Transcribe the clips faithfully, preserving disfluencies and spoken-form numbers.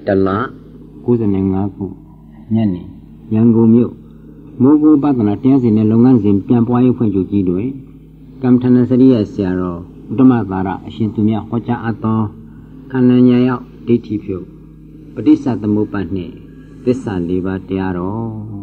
Tala, Kusanangaku, Yanni, Yango Mu, Mogo Batana, dancing in Longan in Piampoy when you did it. Come Tanasaria Sierra, Domatara, Shintumia, Hocha Ato, Kananya, Ditifu. But this at the Mupane, this Sunday, but they are all.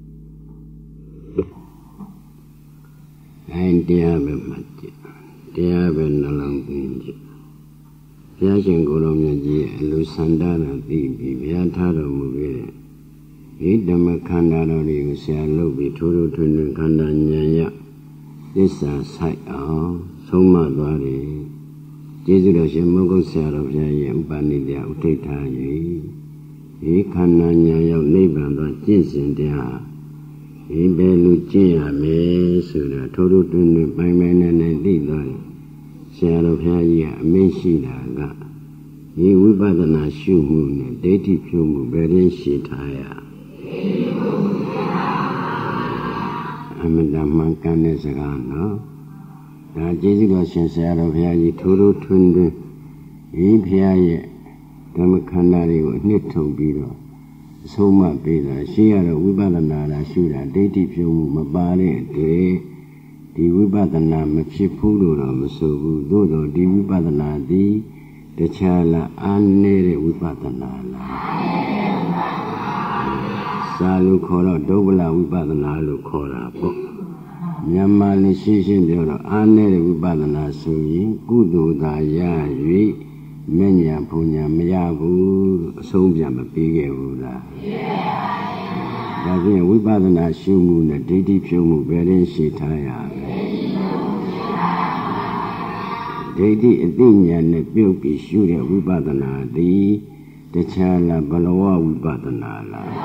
And dear Mati, dear Ben along the Yashin Golomaji, Lusandana, the Viataro Mubile. Eat the Makanda, you say, I love you, Turu to Kanda Nyaya. This is sight, oh, so much body. Jesus, you mogo set of Yayam Banidia, Uteta, ye. Kanda Nyaya, neighbor, but Jinsen, dear. He Belucia, me, Sura, Turu to my man and I Share of Haya, Meshida, he will buy the Nashu moon, daty fume, very shit higher. I'm a damn Mancanasagan, no? That Jesus share of Haya, Turu Tunde, he Pia, Damakanari, Nito Bido, so much better. She had a Wibanana shooter, daty fume, Mabale, day. The Wibadana Machipulu, Masu, Dodo, the Wibadana, the the Chala, and Nere Wibadana. Salu Kora, Dobla Wibadana, Lukora, Yamali Shishin, the Anere Wibadana, Sui, Gudu, da Ya, Yui, Menya, Punya, Mayabu, Sobia, Bigge, Ula. Davin Wibadana Shumu, the Didi Pumu, very shitaya. Didi Edinia, the Bilby Shuria Wibadana, the the Chala Balawa Wibadana.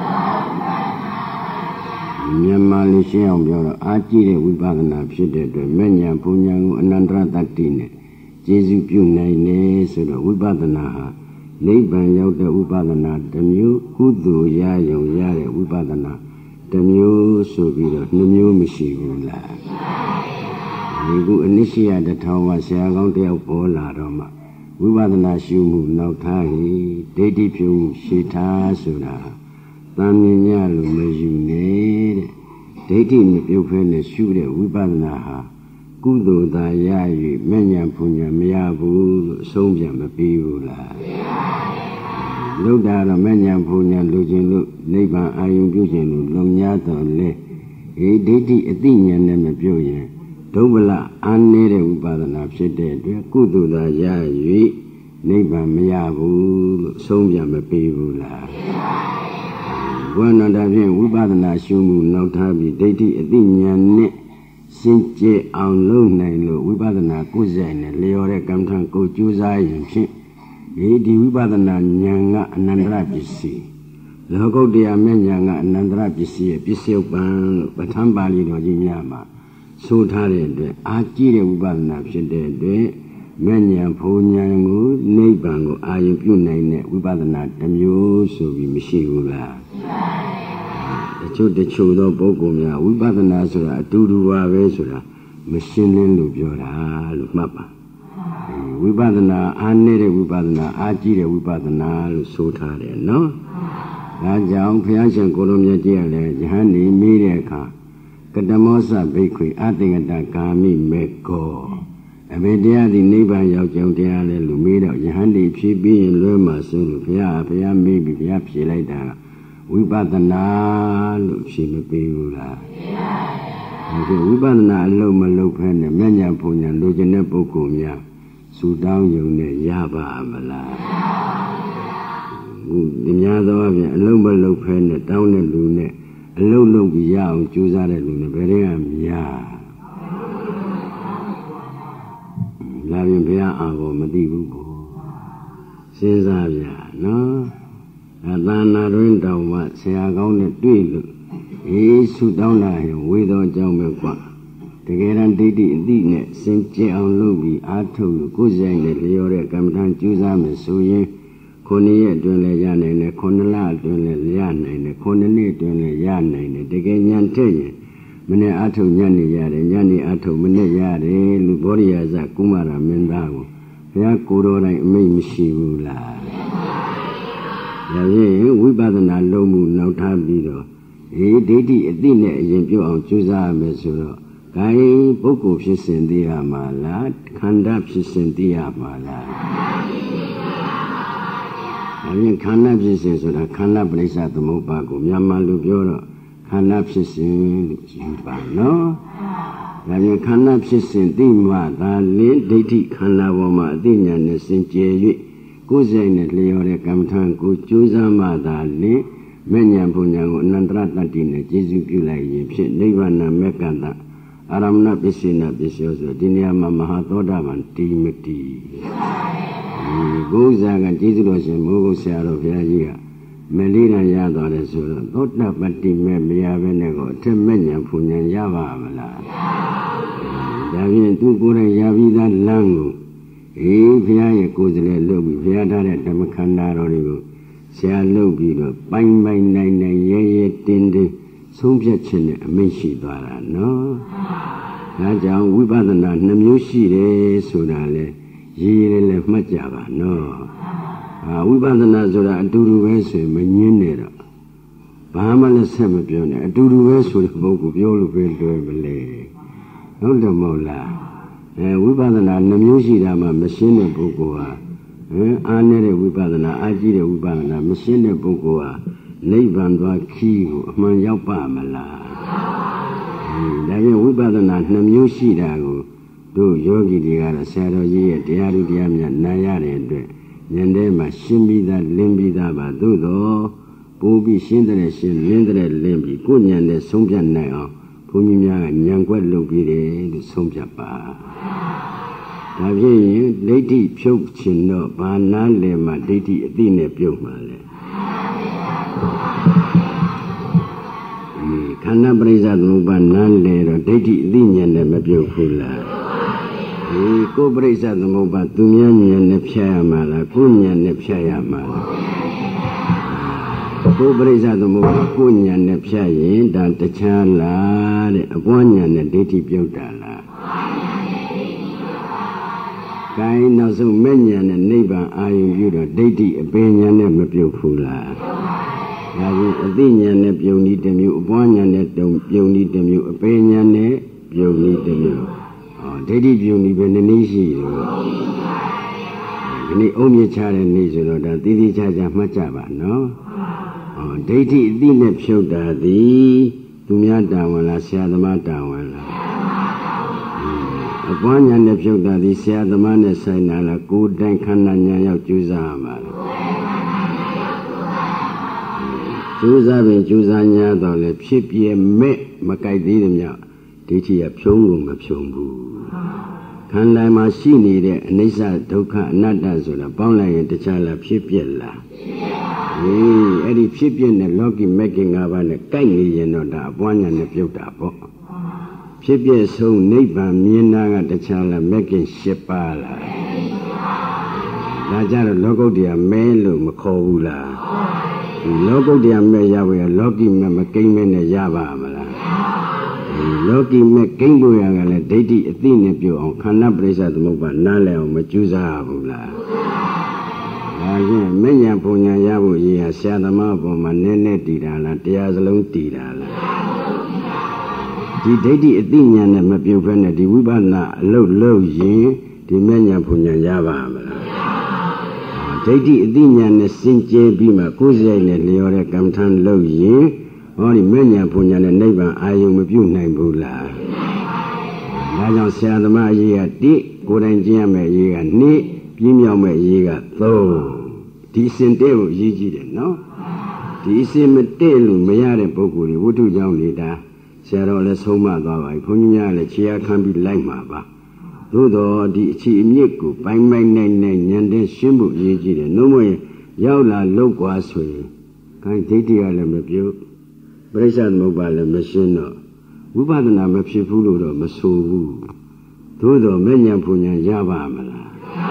Yamali Shiam, your Aji Wibadana, Pshide, Menya, Punya, Nandra Tatine, Jesu Punane, so the Wibadana. Neighbor Yoda Ubadana, the Mu, Hudu Yayo Yare Ubadana, the Mu Subida, the Mu Mishivula. You go initiate the town was Yagon de Pola Roma. Ubadana Shumu, Nautahi, Dedi Pum, Shita Sura, Tamiyalu Majune, Dedi Pupin, Shuda, Ubadana, Gudu da Yayi, Menya Punya Miyabu, Sombia Mapula. Look down a Menya Punya Lujin, Neighbor Ayun Bujin, Lomyata Le, a Didi Athenian Nemapuya, Dobala, Anere Ubadana, Shede, Gudu da Yayi, Neighbor Miyabu, Sombia Mapula. One of them, Ubadana Shumu, Notabi, Didi Athenian. Since on low nine, Wibadana Kuzan, Leore Gamtan Ko Juzai and Ship, Edi Wibadana Yanga and Nandrapisi. Logo de Amenyanga and Nandrapisi, Pisio Ban, Batambali no Jinyama. So tired, Akiri Wibadana Shede, Menya Ponyangu, Nebango, I impune Wibadana, Tamu, so we Mishula. The children Bogomia, Wibadana Sura, Duduwa Vesura, Machine Lubiola, Lumapa. Wibadana, Anere Wibadana, Ajire Wibadana, Sotare, no? Rajang Piasan Colomia Diale, Jahani, Mireka, Kadamosa Bakery, Atingata Kami, Meko. A media the neighbor Yao Diale, Lumida, Jahani, Pibi, and Luma, Sulu, Pia, Pia, maybe Pia, Pilata. Wibadana, Luxima Pula. Wibadana, Loma Lopen, Menya Punya, Logene Bocomia, Sudan Yone, Yaba Amala. The Yadavia, Loma Lopen, Down the Lune, a low Logia, Juzare Lune, Beream Ya. Lavin Pia Avo Madibu. Cesavia, no? Adana Renda, what say I go to do? He shoot down him with a Jamaica. Together, Didi, Dine, Saint J. on Luby, I told you, Kuzang, the Leore, Camtan, Juzam, Suye, Conia, Dune, and the Conala, Dune, Yan, and the Conani, Dune, Yan, and the Ganyan Tanya. Mene Ato Yanni Yare, Yanni Ato, Mene Yare, Luboria, Zakumara, Mendago. Yakuro, like me, Shivula. ဒါဖြင့်ဝိပဿနာလုံးမှုနောက်ထားပြီးတော့အေးဒိဋ္ဌိအသိနဲ့အရင်ပြုအောင်ကြိုးစားရမယ်ဆိုတော့ဂိုင်းပုဂ္ဂိုလ်ဖြစ်စဉ်သိရမှာလားခန္ဓာဖြစ်စဉ်သိရမှာလားဒါဖြင့်ခန္ဓာဖြစ်စဉ်ဆိုတာခန္ဓာပရိစ္ဆသမုပ္ပါကိုမြန်မာလူပြောတော့ခန္ဓာဖြစ်စဉ်လို့ယူပါနော်ဒါဖြင့်ခန္ဓာဖြစ်စဉ်သိမှသာလင်းဒိဋ္ဌိခန္ဓာပေါ်မှာအသိဉာဏ်နဲ့စင်ကြယ်၍ကိုယ်စိတ်နဲ့လျော်တဲ့ကမ္မထံကိုကြိုးစားမှသာလင်းမဲ့ညာဘုံညာကိုအနန္တရတ္တိနဲ့ကျေစုပြုလိုက်ရင်ဖြစ်နိဗ္ဗာန်မေကတအာရမဏပစ္စေနပစ္စယောဆိုဒီနေရာမှာမဟာသောတာပန်တီမတီဘုရားကကျေးဇူးတော်ရှင်မိုးကုတ်ဆရာတော်ဘုရားကြီးကမလေးတန်ရသွားတယ်ဆိုတော့သောတာပတ္တိမဲ့မရဘဲနဲ့ကိုအထက်မဲ့ညာဘုံညာရပါမလားဒါဖြင့်သူကိုယ်တိုင်ရပြီးသားလမ်းကိုအေးဘုရားရဲ့ကိုယ်စလဲလုပ်ပြီးဘုရားထားတဲ့ဓမ္မခန္ဓာတော်တွေကိုဆရာလုပ်ပြီးတော့ပိုင်းပိုင်းနိုင်နိုင်ရဲရဲတင်းတင်းဆုံးဖြတ်ခြင်းနဲ့အမိန့်ရှိသွားတာနော်ဒါကြောင့်ဝိပဿနာနှမျိုးရှိတယ်ဆိုတာလေရေးရဲလဲမှတ်ကြပါနော်အာဝိပဿနာဆိုတာအတူတူပဲဆိုရင်မငင်းနဲ့တော့ဘာမှလည်းဆက်မပြောနဲ့အတူတူပဲဆိုတဲ့ပုဂ္ဂိုလ်ပြောလို့ပဲလွယ်မလဲဟုတ်တယ်မဟုတ်လားအဲဝိပဿနာနှမျိုးရှိတာမှမရှင်းတဲ့ပုဂ္ဂိုလ်ဟာဟမ်အားနေတဲ့ဝိပဿနာအားကြီးတဲ့ဝိပဿနာမရှင်းတဲ့ပုဂ္ဂိုလ်ဟာနိဗ္ဗာန်သွားခီးကိုအမှန်ရောက်ပါမလားဒါပြန်ဝိပဿနာနှမျိုးရှိတာကိုတို့ယောဂီတွေကတော့ဆရာတော်ကြီးရဲ့တရားဓုတရားများနားရတဲ့အတွက်ဉာဏ်ထဲမှာရှင်းပြီးသားလင်းပြီးသားပါသို့တော့ပိုးပြီးရှင်းတဲ့ရှင်းလင်းတဲ့လင်းပြီးကိုယ်ဉာဏ်နဲ့ဆုံးဖြတ်နိုင်အောင်ဘုန်းကြီးများကဉာဏ်ကွက်လုပ်ပြီးတယ်လို့ဆုံးဖြတ်ပါဒါဖြင့်ဒိဋ္ဌိဖြုတ်ခြင်းတော့ဘာနာလဲမှာဒိဋ္ဌိအသိနဲ့ပြုတ်မှာလဲခန္ဓာပရိစ္ဆသမုပ္ပါနာလဲတော့ဒိဋ္ဌိအသိဉာဏ်နဲ့မပြုတ်ဘူးလားဒီကိုယ်ပရိစ္ဆသမုပ္ပါသူများဉာဏ်နဲ့ဖြတ်ရမှာလားကိုယ်ဉာဏ်နဲ့ဖြတ်ရမှာလားကိုယ်ပရိစ္ဆသမုပ္ပါကိုယ်ဉာဏ်နဲ့ဖြတ်ရင်ဒါတခြားလားတဲ့အပွားဉာဏ်နဲ့ဒိဋ္ဌိပြုတ်တာလားကိုင်းနောက်ဆုံးမဲ့ဉာဏ်နဲ့နိဗ္ဗာန်အာရုံပြုတော့ဒိဋ္ဌိအပင်ဉာဏ်နဲ့မပြုတ်ဘူးလားဒါဖြင့်အသိဉာဏ်နဲ့ပြုံဤတစ်မျိုးအပွားဉာဏ်နဲ့တုံပြုံဤတစ်မျိုးအပင်ဉာဏ်နဲ့ပြုံဤတစ်မျိုးဟောဒိဋ္ဌိပြုံဤပဲနည်းနည်းရှိတယ်ဒီနေ့အုံမြချတဲ့နေ့ဆိုတော့ဒါတည်တည်ချာချာမှတ်ကြပါနော်ဟောဒိဋ္ဌိအသိနဲ့ဖြုတ်တာသည်သူများတာဝန်လားဆရာသမားတာဝန်လားအပွားဉာဏ်နဲ့ဖြုတ်တာဒီဆရာသမားနဲ့ဆိုင်တာလားကိုယ်တိုင်ခန္ဓာဉာဏ်ရောက်ကြိုးစားရမှာလားကြိုးစားပင်ကြိုးစား냐တော့လေဖြစ်ပြမဲ့မကြိုက်သေးတယ်မြောက်ဒိဋ္ဌိကဖြုံးလို့မဖြုံးဘူးခန္ဓာမှာရှိနေတဲ့အနိစ္စဒုက္ခအနတ္တဆိုတာပေါင်းလိုက်ရင်တခြားလားဖြစ်ပြလားဟေးအဲ့ဒီဖြစ်ပြတဲ့လောကီမဂ္ဂင်၅ပါးနဲ့ကြိုက်နေရင်တော့ဒါအပွားဉာဏ်နဲ့ပြုတ်တာပေါ့ဖြစ်ပြဆုံးနိဗ္ဗာန်မြင်တာကတခြားလားမဂ္ဂင်၈ပါးလားဒါကြတော့လောကုတ္တရာမဲလို့မခေါ်ဘူးလားလောကုတ္တရာမဲရဖို့ရလောကီမဲမကိမ့်မဲနဲ့ရပါမလားလောကီမဲကိမ့်ဖို့ရကလည်းဒိဋ္ဌိအသိနဲ့ပြုအောင်ခန္ဓာပရိစ္ဆသမုပ္ပါနားလည်အောင်မကြိုးစားဘူးလားဒါချင်းမဉ္ဇဉ်ဘုံညာရဖို့ရဆရာသမားပေါ်မှာနည်းနည်းတည်တာလားတရားစလုံးတည်တာလားဒီဒိဋ္ဌိအသိဉာဏ်နဲ့မပြုတ်ဖဲနဲ့ဒီဝိပဿနာအလုပ်လုပ်ရင်ဒီမဉ္ဇဉ်ဘုံညာရပါမလားဒိဋ္ဌိအသိဉာဏ်နဲ့စင်ကြယ်ပြီးမှကိုယ်စိတ်နဲ့လျော်တဲ့ကမ္မထံလုပ်ရင်ဟောဒီမဉ္ဇဉ်ဘုံညာနဲ့နိဗ္ဗာန်အာရုံမပြုတ်နိုင်ဘူးလားဒါကြောင့်ဆရာသမားအရေးကတိကိုယ်တိုင်ကျင့်ရမယ့်အရေးကနှစ်ပြင်းမြောက်မယ့်အရေးကသုံးဒီစင်တဲ့ကိုအရေးကြီးတယ်နော်ဒီစင်မတဲ့လို့မရတဲ့ပုဂ္ဂိုလ်တွေဝိတုကြောင့်နေတာဆရာတော်လည်းဆုံးမသွားပါပြီဘုန်းကြီးများလည်းခြေအားခံပြီးလိုက်မှာပါသို့တော့ဒီအခြေအမြစ်ကိုပိုင်းပိုင်းနိုင်နိုင်ဉာဏ်နဲ့ရှင်းဖို့အရေးကြီးတယ်နှုံးမရင်ရောက်လာလောက်กว่าဆိုရင်ခိုင်းဒိဋ္ဌိကလည်းမပြုတ်ပရိစ္ဆသမုပ္ပါလည်းမရှင်းတော့ဝိပဿနာမဖြစ်ဘူးလို့တော့မဆိုဘူးသို့တော့မဲ့ဉာဏ်ဘုံဉာဏ်ရပါမလား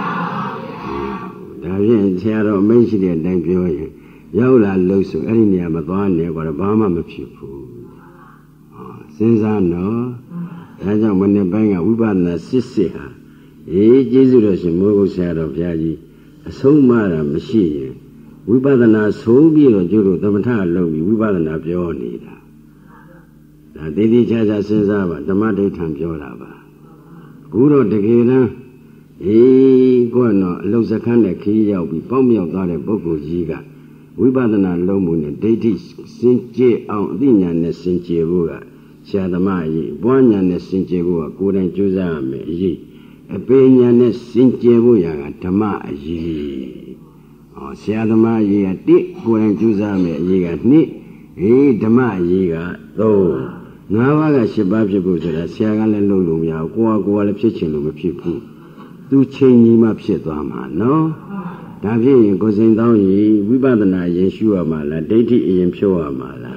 ဒါဖြင့်ဆရာတော်အမိန့်ရှိတဲ့အတိုင်းပြောရင်ရောက်လာလို့ဆိုအဲ့ဒီနေရာမသွားနဲ့ကွာဘာမှမဖြစ်ဘူးစဉ်းစားနော်ဒါကြောင့်မနေ့ပိုင်းကဝိပဿနာစစ်စစ်ဟာအေးကျေးဇူးတော်ရှင်မိုးကုတ်ဆရာတော်ဘုရားကြီးအဆုံးမတာမရှိရင်ဝိပဿနာဆုံးပြီးတော့ကျိုးတို့သမထလုပ်ပြီးဝိပဿနာပြောနေတာဒါတည်တည်ချာချာစဉ်းစားပါဓမ္မဒိဋ္ဌံပြောတာပါအခုတော့တကယ်တမ်းအေးကိုယ်တော့အလုစခန်းနဲ့ခီးရောက်ပြီးပေါက်မြောက်သွားတဲ့ပုဂ္ဂိုလ်ကြီးကဝိပဿနာလုံးမှုနဲ့ဒိဋ္ဌိစင်ကြယ်အောင်အသိဉာဏ်နဲ့စင်ကြယ်ဖို့ကဆရာသမားအရေးပွားဉာဏ်နဲ့စင်ကြယ်ဖို့ကကိုယ်တိုင်ကြိုးစားရမယ်အရေးအပေဉာဏ်နဲ့စင်ကြယ်ဖို့ရကဓမ္မအရေးဟောဆရာသမားအရေးကတစ်ကိုယ်တိုင်ကြိုးစားရမယ်အရေးကနှစ်အေးဓမ္မအရေးကသုံးငါးပါးကရှစ်ပါးဖြစ်ဖို့ဆိုတာဆရာကလည်းလုပ်လို့မရဘူးကိုယ်ကကိုယ်ကလည်းဖြစ်ချင်လို့မဖြစ်ဘူးသူချိန်ကြီးမှဖြစ်သွားမှာနော်ဒါဖြစ်ရင်ကိုယ်စိန်တောင်းရင်ဝိပဿနာရင်ရှုရမှာလားဒိဋ္ဌိအရင်ဖြုတ်ရမှာလား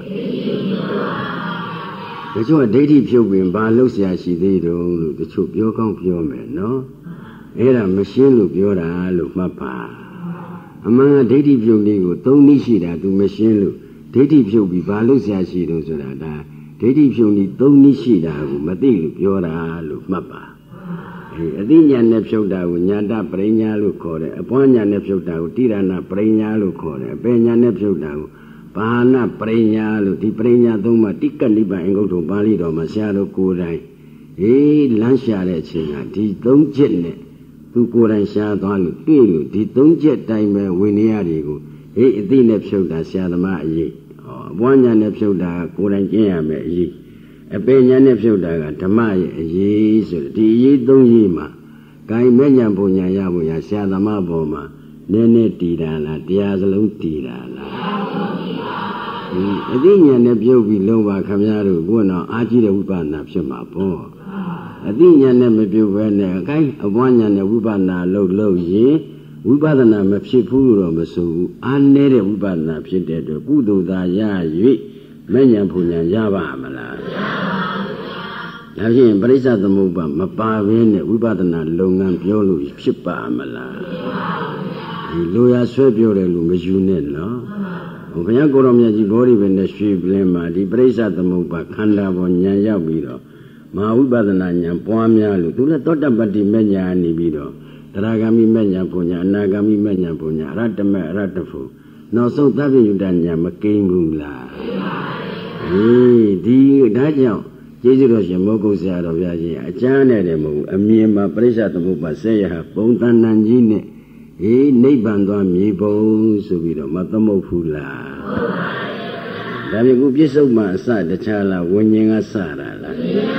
တချို့ကဒိဋ္ဌိဖြုတ်ရင်ဘာလုပ်เสียရှိသေးတုံးလို့တချို့ပြောကောင်းပြောမယ်နော်အဲ့ဒါမရှင်းလို့ပြောတာလို့မှတ်ပါအမှန်ကဒိဋ္ဌိဖြုတ်လေးကိုသုံးနည်းရှိတာသူမရှင်းလို့ဒိဋ္ဌိဖြုတ်ပြီးဘာလုပ်เสียရှိတုံးဆိုတာဒါဒိဋ္ဌိဖြုတ်နည်းသုံးနည်းရှိတာကိုမသိလို့ပြောတာလို့မှတ်ပါအသိဉာဏ်နဲ့ဖြုတ်တာကိုညာတပရိညာလို့ခေါ်တယ်အပွားဉာဏ်နဲ့ဖြုတ်တာကိုတိရဏပရိညာလို့ခေါ်တယ်အပေဉာဏ်နဲ့ဖြုတ်တာကိုဘာနာပရိညာလို့ဒီပရိညာသုံးပါတိကနိဗ္ဗာန်အင်္ဂုတ္တပါဠိတော်မှာဆရာတို့ကိုယ်တိုင်အေးလမ်းရှာတဲ့အချိန်ကဒီသုံးချက်နဲ့သူကိုယ်တိုင်ရှာသွားလို့တွေ့လို့ဒီသုံးချက်တိုင်းပဲဝိနည်းတွေကိုအေးအသိနဲ့ဖြုတ်တာဆရာသမားအရေးဟောအပွားဉာဏ်နဲ့ဖြုတ်တာကိုယ်တိုင်ကျင့်ရမယ်အရေးအပေညာနဲ့ဖြုတ်တာကဓမ္မရဲ့အရေးဆိုဒီအရေးသုံးရေးမှာဂိုင်မဲ့ညာပုံညာရဖို့ရဆရာသမားပေါ်မှာနည်းနည်းတည်တာလားတရားစလုံးတည်တာလားဒီအသိဉာဏ်နဲ့ပြုတ်ပြီးလုံးပါခမရတို့ကိုယ်တော့အာကြီးတဲ့ဝိပဿနာဖြစ်မှာပေါ့အသိဉာဏ်နဲ့မပြုတ်ဘဲနဲ့အကိုင်းအပွားဉာဏ်နဲ့ဝိပဿနာလုပ်လို့ရင်ဝိပဿနာမဖြစ်ဘူးလို့တော့မဆိုဘူးအားနည်းတဲ့ဝိပဿနာဖြစ်တဲ့အတွက်ကုသိုလ်သာရ၍မဲ့ညာဘုံညာရပါမလားမရပါဘူးဒါဖြင့်ပရိစ္ဆသမုပ္ပါမပါဘဲနဲ့ဝိပဿနာလုပ်ငန်းပြောလို့ဖြစ်ပါမလားမရပါဘူးဒီလိုရဆွဲပြောတယ်လို့မယူနဲ့နော်ဘုရားကိုယ်တော်မြတ်ကြီးဘောဓိပင်နဲ့ရွှေပလင်းမှာဒီပရိစ္ဆသမုပ္ပါခန္ဓာပေါ်ညာရောက်ပြီးတော့မဟာဝိပဿနာညာပွားများလို့သူလည်းသောတပတ္တိမဲ့ညာနေပြီးတော့တရားဂามိမဲ့ညာဘုံညာအနာဂามိမဲ့ညာဘုံညာအရတ္တမဲ့အရတ္တဖို့နောက်ဆုံးသဗ္ဗညုတညာမကိန်းဘူးလားဟေးဒီဒါကြောင့်ကျေးဇူးတော်ရှင်မောဂုတ်ဆရာတော်ဘုရားကြီးအကျမ်းနဲ့တယ်မဟုတ်ဘူးအမြင်မှာပရိစ္ဆသမုပ္ပါဆက်ရဟပုံတန်တန်ကြီးနဲ့ဟေးနိဗ္ဗာန်သွားမြေပုံဆိုပြီးတော့မသမုတ်ဘူးလားဟုတ်ပါဘူးဒါပြန်ခုပြစ္ဆုတ်မှအစတခြားလားဝิญဉ်ကစတာလား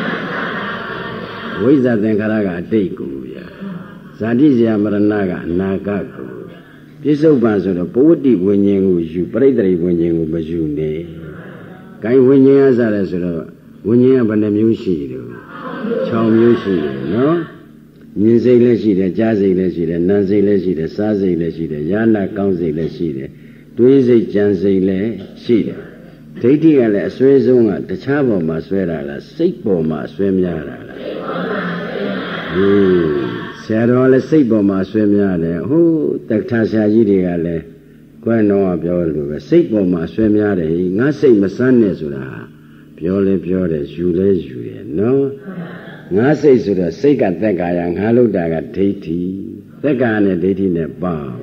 ဝိဇ္ဇာသင်္ခါရကအတိတ်ကိုဗျာဇာတိဇာမရဏကအနာဂတ်ကိုပြစ္ဆုတ်ပံဆိုတော့ပဝတ္တိဝิญဉ်ကိုယူပရိတ္တိဝิญဉ်ကိုမယူနဲ့ဂိုင်းဝิญဉ်ကစတယ်ဆိုတော့ဝิญဉ်ကဘယ်နှမျိုးရှိတယ်ခြောက်မျိုးရှိတယ်နော်မြင်စိတ်လည်းရှိတယ်ကြားစိတ်လည်းရှိတယ်နားစိတ်လည်းရှိတယ်စားစိတ်လည်းရှိတယ်ယာနာကောင်းစိတ်လည်းရှိတယ်တွေးစိတ်ကြံစိတ်လည်းရှိတယ်ဒိဋ္ဌိကလည်းအစွဲဆုံးကတခြားပေါ်မှာဆွဲတာလားစိတ်ပေါ်မှာဆွဲများတာလားစိတ်ပေါ်မှာဆွဲများတာဟင်းဆရာတော်လည်းစိတ်ပေါ်မှာဆွဲများတယ်ဟိုးတက္ကထာဆရာကြီးတွေကလည်းကွန်းတော်ကပြောလို့ပဲစိတ်ပေါ်မှာဆွဲများတယ်ငါစိတ်မစမ်းနဲ့ဆိုတာပြောလဲပြောတယ်ယူလဲယူတယ်နော်ငါစိတ်ဆိုတော့စိတ်ကသက်ကာယငါလုတာကဒိဋ္ဌိသက်ကာနဲ့ဒိဋ္ဌိနဲ့ပေါင်း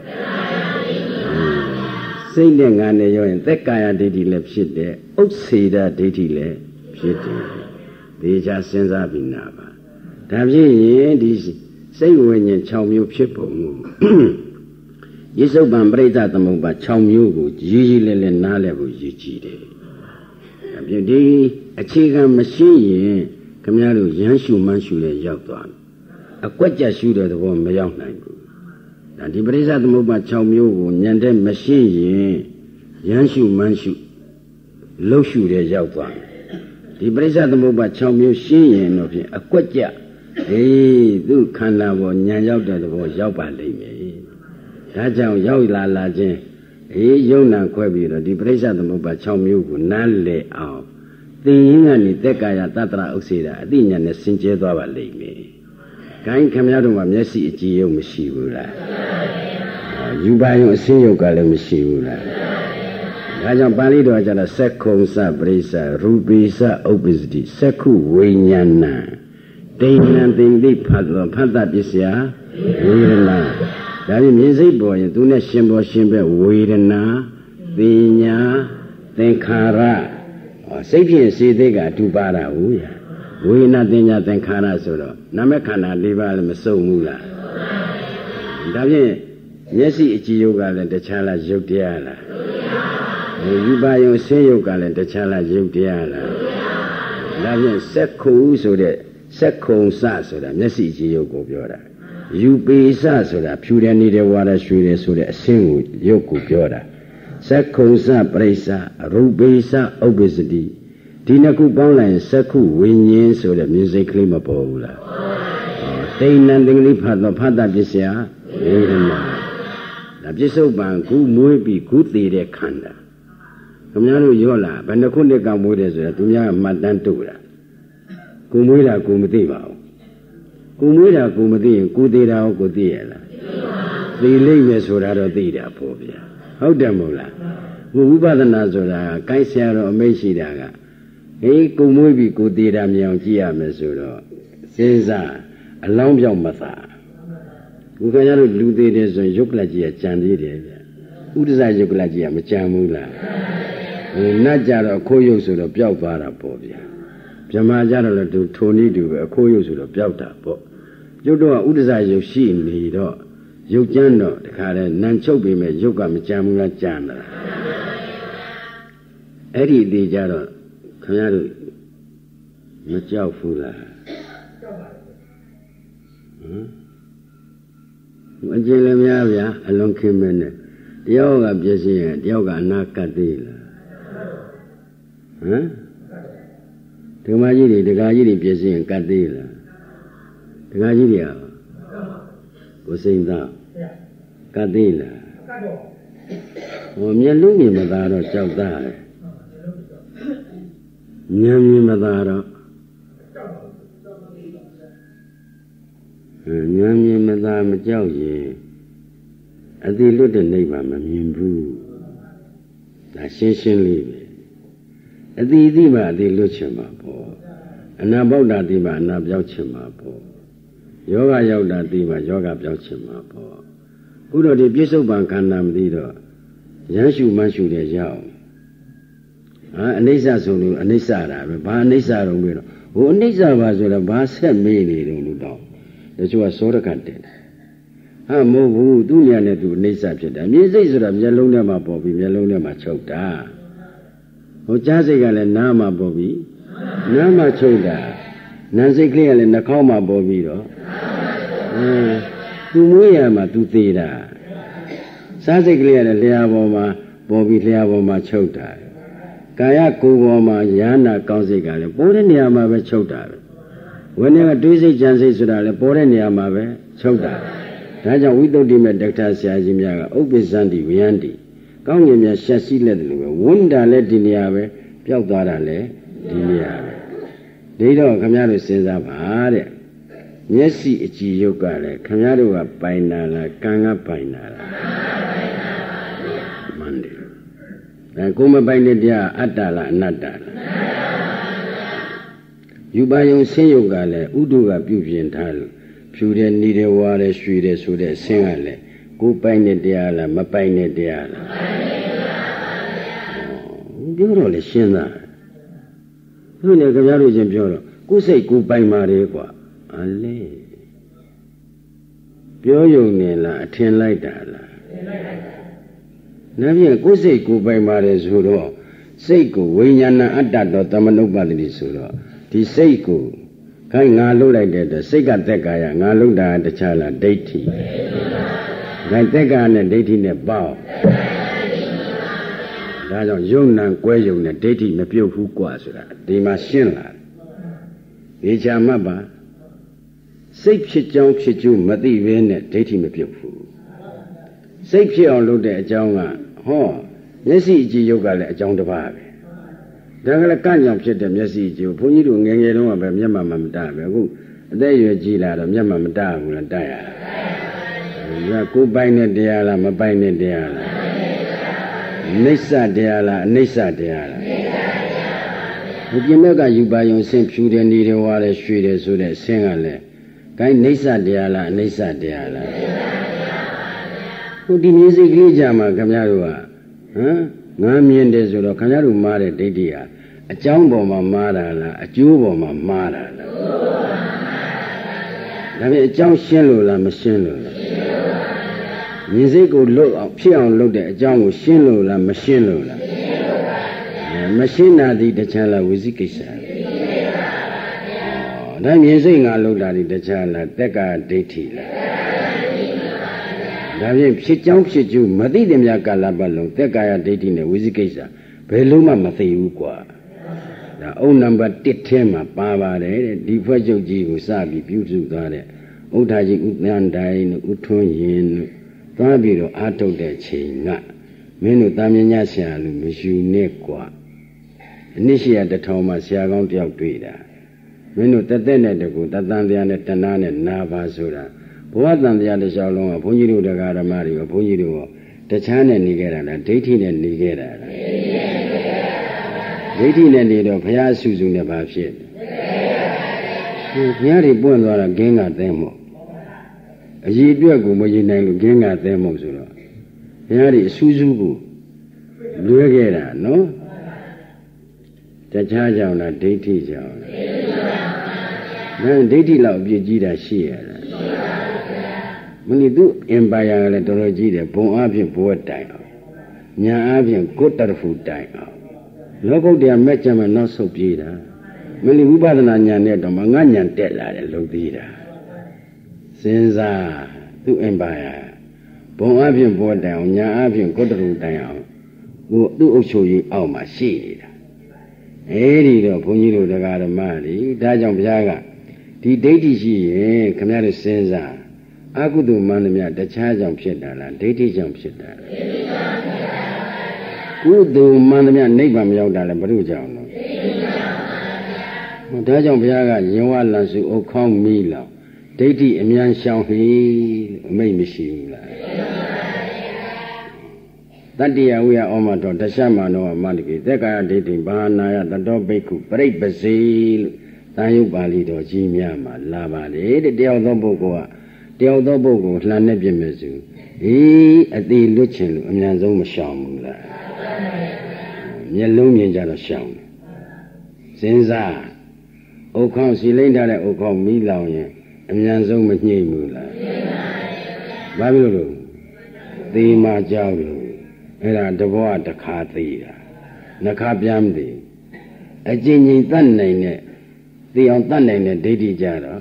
စိတ်နဲ့ငါနဲ့ရောရင်သက်ကာယဒိဋ္ဌိလည်းဖြစ်တယ်ဥစ္စေဒဒိဋ္ဌိလည်းဖြစ်တယ်ဒီချာစဉ်းစားပြီးနာပါဒါဖြစ်ရင်ဒီစိတ်ဝိညာဉ်၆မျိုးဖြစ်ပုံမူယေစုပ္ပံပရိသသမုပ္ပါ၆မျိုးကိုကြီးကြီးလဲလဲနားလဲဖို့ရည်ကြည်တယ်ဒါဖြစ်ဒီအခြေခံမရှိရင်ခမည်းတော်ရမ်းရှုမှန်းရှုလဲရောက်သွားတယ်အကွက်ကြရှုတဲ့သဘောမရောက်နိုင်ဘူးဒါဒီပရိစ္ဆသမုပ္ပါ၆မျိုးကိုဉာဏ်တဲ့မရှိရင်ရမ်းရှုမှန်းရှုလှုပ်ရှုတဲ့ရောက်သွားတယ်ဒီပရိစ္ဆသမုပ္ပါ၆မျိုးရှင်းရင်တော့ဖြင့်အကွက်ကြအေးသူခန္ဓာပေါ်ဉာဏ်ရောက်တဲ့သဘောရောက်ပါလိမ့်မယ်ဒါကြောင့်ရောက်လာလာခြင်းအေးယုံနာခွဲပြီးတော့ဒီပရိစ္ဆသမုပ္ပါ၆မျိုးကိုနားလည်အောင်သင်ရင်းကနေသက်ကာယတတ္တရဥစ္စေတာအတိညာနဲ့စင်ကြဲသွားပါလိမ့်မယ်။ခိုင်းခမရတို့မှာမျက်စိအကြည့်ရုံမရှိဘူးလား။ယူပါယုံအစင်းရုပ်ကလည်းမရှိဘူးလား။ဒါကြောင့်ပါဠိတော်ကျတော့သက္ခုံစပရိစ္ဆရူပိစဥပ္ပစ္စတိသက္ခုဝိညာဏဒိဋ္ဌံသင်္တိဖတ်တော်ဖတ်တပစ္စယဝေဒနာဒါပြင်မြင်စိတ်ပေါ်ရင်သူနဲ့ရှင်ပေါ်ရှင်ပဲဝေဒနာပညာသင်္ခါရစိတ်ဖြင့်စေသိကအတူပါတာဟုတ်ရဝေဒနာသင်ညာသင်္ခါရဆိုတော့နာမခန္ဓာ၄ပါးလည်းမစုံဘူးလားဒါဖြင့်မျက်စိအကြည့်ယုတ်ကလည်းတခြားလားယုတ်တရားလားယူပါယုံဆင်းယုတ်ကလည်းတခြားလားယုတ်တရားလားဒါဖြင့်စက္ခုဆိုတဲ့စက္ခုံစဆိုတာမျက်စိအကြည့်ယုတ်ကိုပြောတာယူပေစဆိုတာဖြူတယ်နေတယ်ဝါရရွှေတယ်ဆိုတဲ့အဆင်းကိုယုတ်ကိုပြောတာစက္ခုံစပရိစ္ဆရူပေစဥပ္ပစ္စတိဒီနှစ်ခုပေါင်းလိုက်ရင်စက္ခုဝိညာဉ်ဆိုတဲ့မြင်စိတ်ကလေးမပေါ်ဘူးလားတိဏ္ဏသင်္ကလေးဖတ်တော့ဖတ်တာပစ္စယဝေဒနာဒါပစ္စုပန်ခုမွေးပြီးခုသေးတဲ့ခန္ဓာခင်ဗျားတို့ရောလားဘယ်နှခုနှစ်ကမွေးတယ်ဆိုတာသူများမှတ်တမ်းတူတာကိုမွေးတာကိုမသိပါဘူးကိုမွေးတာကိုမသိရင်ကိုသေးတာကိုသိရလားသိလိမ့်မယ်ဆိုတာတော့သိတာပေါ့ဗျာဟုတ်တယ်မို့လားဝိပဿနာဆိုတာကိုင်းဆရာတော်အမိတ်ရှိတာကဟေးကိုမွေးပြီးကိုသေးတာမြင်အောင်ကြည့်ရမယ်ဆိုတော့စဉ်းစားအလောင်းပြောက်မသာဘုရားတို့လူသေးတယ်ဆိုရင်ယုတ်ကလကြီးကကြံသေးတယ်ဗျဥဒ္ဒဇယုတ်ကလကြီးကမကြံဘူးလားဟိုနတ်ကြတော့အခိုးယုတ်ဆိုတော့ပျောက်သွားတာပေါ့ဗျာဗြဟ္မာကြတော့လည်းသူထိုနည်းတူပဲအခိုးယုတ်ဆိုတော့ပျောက်တာပေါ့ယုတ်တော့ဥဒ္ဒဇယုတ်ရှိနေတော့ယုတ်ကြမ်းတော့တခါလဲနံချုပ်ပြီးမဲ့ယုတ်ကမကြံဘူးလားကြံတာအဲ့ဒီအသေးကြတော့ခင်ဗျားတို့မကြောက်ဘူးလားဟမ်အကျဉ်းလည်းများဗျာအလုံးခင်းမဲနဲ့တယောက်ကပြည့်စည်ရင်တယောက်ကအနာကတ်သေးလားဟမ်ဒကာမကြီးတွေဒကာကြီးတွေပြည့်စည်ရင်ကတ်သေးလားဒကာကြီးတွေကကိုစိမ့်သားကတ်သေးလားဟောမျက်လုံးမြင်မသာတော့ကြောက်သားတယ်ဉာဏ်မြင်မသာတော့ဉာဏ်မြင်မသာမကြောက်ရင်အတိလွတ်တဲ့နိဗ္ဗာန်မမြင်ဘူးဒါရှင်းရှင်းလေးပဲအတိအတိမှအတိလွတ်ချင်မှာပေါ့အနာပေါက်တာတိမှအနာပြောက်ချင်မှာပေါ့ယောဂရောက်တာတိမှယောဂပြောက်ချင်မှာပေါ့ခုတော့ဒီပြစ္ဆုတ်ပံခန္ဓာမသိတော့ရမ်းရှုမှန်းရှုတဲ့ရောက်ဟာအနိစ္စဆိုလို့အနိစ္စတာပဲဘာအနိစ္စတော့ပြီးတော့ဟိုအနိစ္စပါဆိုတော့ဘာဆက်မေးနေတယ်လို့တော့တချို့ကစောရကတ်တယ်ဟာမဟုတ်ဘူးသူ့ညာနဲ့သူအိဋ္ဌဖြစ်တာမြင်စိတ်ဆိုတာမျက်လုံးထဲမှာပေါ်ပြီးမျက်လုံးထဲမှာချုပ်တာဟိုကြားစိတ်ကလည်းနားမှာပေါ်ပြီးနားမှာချုပ်တာနားစိတ်ကလေးကလည်းနှာခေါင်းမှာပေါ်ပြီးတော့အဲသူမွေးရမှာသူသေးတာစားစိတ်ကလေးကလည်းလျှာပေါ်မှာပေါ်ပြီးလျှာပေါ်မှာချုပ်တာကာယကိုယ်ပေါ်မှာယာနာကောင်းစိတ်ကလည်းပေါ်တဲ့နေရာမှာပဲချုပ်တာပဲဝိနည်းကတွေးစိတ်ကြံစိတ်ဆိုတာလည်းပေါ်တဲ့နေရာမှာပဲချုပ်တာဒါကြောင့်ဝိသုဒ္ဓိမဲ့ဒေါက်တာဆရာကြီးများကဥပ္ပဇ္ဇန္တိဝယန္တိကောင်းကင်များရှက်ရှိလက်တယ်လို့ပဲဝန္တာလည်းဒီနေရာပဲပျောက်သွားတာလည်းဒီနေရာပဲဒီတော့ခင်ဗျားတို့စဉ်းစားပါတဲ့မျက်စိအကြည့်ရုပ်ကလည်းခင်ဗျားတို့ကပိုင်တာလားကံကပိုင်တာလားမှန်တယ်အဲကိုမပိုင်တဲ့တရားအတ္တလားအနတ္တလားယူပါယုံဆင်းယုတ်ကလည်းဥဒုကပြုပြင်ထားလို့ဖြူတယ်နေတယ်ဝါတယ်ရွှေတယ်ဆိုတဲ့ဆင်းကလည်းကိုပိုင်တဲ့တရားလားမပိုင်တဲ့တရားလားပြောတော့လေရှင်းသားသူနဲ့ခင်ဗျားတို့ချင်းပြောတော့ကိုယ်စိတ်ကိုပိုင်ပါတယ်ကွာအလေပြောယုံနေလားအထင်လိုက်တာလားနောက်ပြန်ကိုယ်စိတ်ကိုပိုင်ပါတယ်ဆိုတော့စိတ်ကိုဝိညာဏအတ္တတော်သမနုပ္ပါတိဆိုတော့ဒီစိတ်ကိုခိုင်းငါလှုပ်လိုက်တဲ့အတွက်စိတ်ကသက်ကာယငါလှုပ်တာတခြားလားဒိဋ္ဌိခိုင်းသက်ကာနဲ့ဒိဋ္ဌိနဲ့ပေါင်းဒါကြောင့်ယုံနာကွဲယုံနဲ့ဒိဋ္ဌိမပြုတ်ဘူးกว่าဆိုတာဒီမှာရှင်းလာတယ်ဒီချာမှတ်ပါစိတ်ဖြစ်ကြောင်းဖြစ်ကျိုးမသိဘဲနဲ့ဒိဋ္ဌိမပြုတ်ဘူးစိတ်ဖြစ်အောင်လုပ်တဲ့အကြောင်းကဟောမျက်စိအကြည့်ယုတ်ကလည်းအကြောင်းတစ်ပါးပဲဒါကလည်းကန့်ကြောင်ဖြစ်တဲ့မျက်စိကြည့်ဘုန်းကြီးတို့ငယ်ငယ်တုန်းကပဲမျက်မှန်မတတ်ပဲအခုအသက်အရွယ်ကြီးလာတော့မျက်မှန်မတတ်ဘူးလားတတ်ရတာဒါကိုပိုင်တဲ့တရားလားမပိုင်တဲ့တရားလားနိစ္စတရားလားအနိစ္စတရားလားဒီပြင်ဘက်ကယူပါယုံဆင်းဖြူတယ်နေတယ်ဝါတယ်ရွှေတယ်ဆိုတဲ့ဆင်းကလည်းဂိုင်းနိစ္စတရားလားအနိစ္စတရားလားဟိုဒီမျိုးစိတ်ကလေးကြမှာခင်ဗျားတို့ကဟမ်ငါမြင်တယ်ဆိုတော့ခင်ဗျားတို့မှားတဲ့ဒိဋ္ဌိဟာအကြောင်းပေါ်မှာမှားတာလားအကျိုးပေါ်မှာမှားတာလားဒါပေမဲ့အကြောင်းရှင်းလို့လားမရှင်းလို့လားမြင်စိတ်ကိုလွတ်အောင်ဖြစ်အောင်လုပ်တဲ့အကြောင်းကိုရှင်းလို့လားမရှင်းလို့လားမရှင်းတာဒီတခြားလားဝိသိကိစ္စဒါမြင်စိတ်ငါလုပ်တာဒီတခြားလားတက္ကဒိဋ္ဌိလားဒါဖြင့်ဖြစ်ကြောင်းဖြစ်ကျိုးမသိတဲ့များကာလပတ်လုံးသက်ကာယဒိဋ္ဌိနဲ့ဝိသိကိစ္စဘယ်လုံးမှမသိဘူးကွာဒါအုပ်နံပါတ်တစ်ထဲမှာပါပါတယ်တဲ့ဒီဖွဲ့ချုပ်ကြီးကိုစပြီးပြုစုသွားတဲ့ဥဒ္ဓကြီးဥသန္တိုင်တို့ဥထွန်းရင်တို့သွားပြီးတော့အာထုတ်တဲ့ချိန်ကမင်းတို့တာမညာဆရာလူမယူနဲ့ကွာအနည်းရှိရတထောင်မှဆရာကောင်းတယောက်တွေ့တာမင်းတို့တသက်နဲ့တကူတသံတရားနဲ့တဏှာနဲ့နာပါဆိုတာဘဝတန်တရားတစ်လျှောက်လုံးကဘုန်းကြီးတို့တရားဓမ္မတွေရောဘုန်းကြီးတို့တခြားနဲ့နေခဲ့တာလားဒိဋ္ဌိနဲ့နေခဲ့တာလားဒိဋ္ဌိနဲ့နေတော့ဘုရားအဆူဆူနဲ့ဘာဖြစ်လဲဘုရားတွေပွင့်သွားတာဂင်းကသဲမို့အည်အတွက်ကိုမရည်နိုင်လို့ဂင်းကသဲမို့ဆိုတော့ဘုရားတွေအဆူဆူကိုလွဲခဲ့တာနော်တခြားကြောင့်လားဒိဋ္ဌိကြောင့်လားဒါဒိဋ္ဌိလောက်အပြည့်ကြီးတာရှိရလားမင်းတို့အင်ပါယာကလည်းတော်တော်ကြီးတယ်ဘုံအားဖြင့်ဘဝတိုင်အောင်ညာအားဖြင့်ကိုတရဖူတိုင်အောင်လောကုတ္တရာမဲ့ကြမှာနောက်ဆုတ်ပြေးတာမင်းဝိပဿနာညာနဲ့တော့မငါညာတက်လာတယ်လုံသေးတာစဉ်းစားသူ့အင်ပါယာဘုံအားဖြင့်ဘဝတိုင်အောင်ညာအားဖြင့်ကိုတရဖူတိုင်အောင်သူ့သူ့အုပ်ချုပ်ရေးအောက်မှာရှိနေတာအဲဒီတော့ဘုန်းကြီးတို့တရားဓမ္မတွေဒါကြောင့်ဘုရားကဒီဒိဋ္ဌိရှိရင်ခင်ဗျားတို့စဉ်းစားအကုသိုလ်မှန်သမျှတခြားကြောင့်ဖြစ်တာလားဒိဋ္ဌိကြောင့်ဖြစ်တာလားကုသိုလ်မှန်သမျှနိဗ္ဗာန်မရောက်တာလည်းဘုရုကြောင့်လို့ဒါကြောင့်ဘုရားကရင်ဝလန်စုအုတ်ခေါင်းမီးလောက်ဒိဋ္ဌိအမြန်ရှောင်ဟိအမိတ်မရှိဘူးလားတတ္တိယဝိယဩမတော်တခြားမှာတော့မန္တကိသက်ကာယဒိဋ္ဌိဘာနာယတတောဘိက္ခုပရိပ္ပစေလို့တန်ယုတ်ပါဠိတော်ကြီးများမှာလာပါတယ်တဲ့တယောက်သောပုဂ္ဂိုလ်ကတယောက်သောပုဂ္ဂိုလ်လှန်နေပြမယ်ဆိုဟေးအသေးလွတ်ချင်လို့အမြန်ဆုံးမရှောင်ဘူးလားမျက်လုံးမြင်ကြတော့ရှောင်တယ်စဉ်းစားဥက္ခေါစီလိမ့်ထားတဲ့ဥက္ခေါမီးလောင်ရင်အမြန်ဆုံးမညှိဘူးလားဘာဖြစ်လို့သေမှကြောက်လို့အဲ့ဒါတဘောကတစ်ခါသေးတာနှစ်ခါပြန်မသေးအကျဉ်းချင်းတတ်နိုင်တဲ့သိအောင်တတ်နိုင်တဲ့ဒိဋ္ဌိကြတော့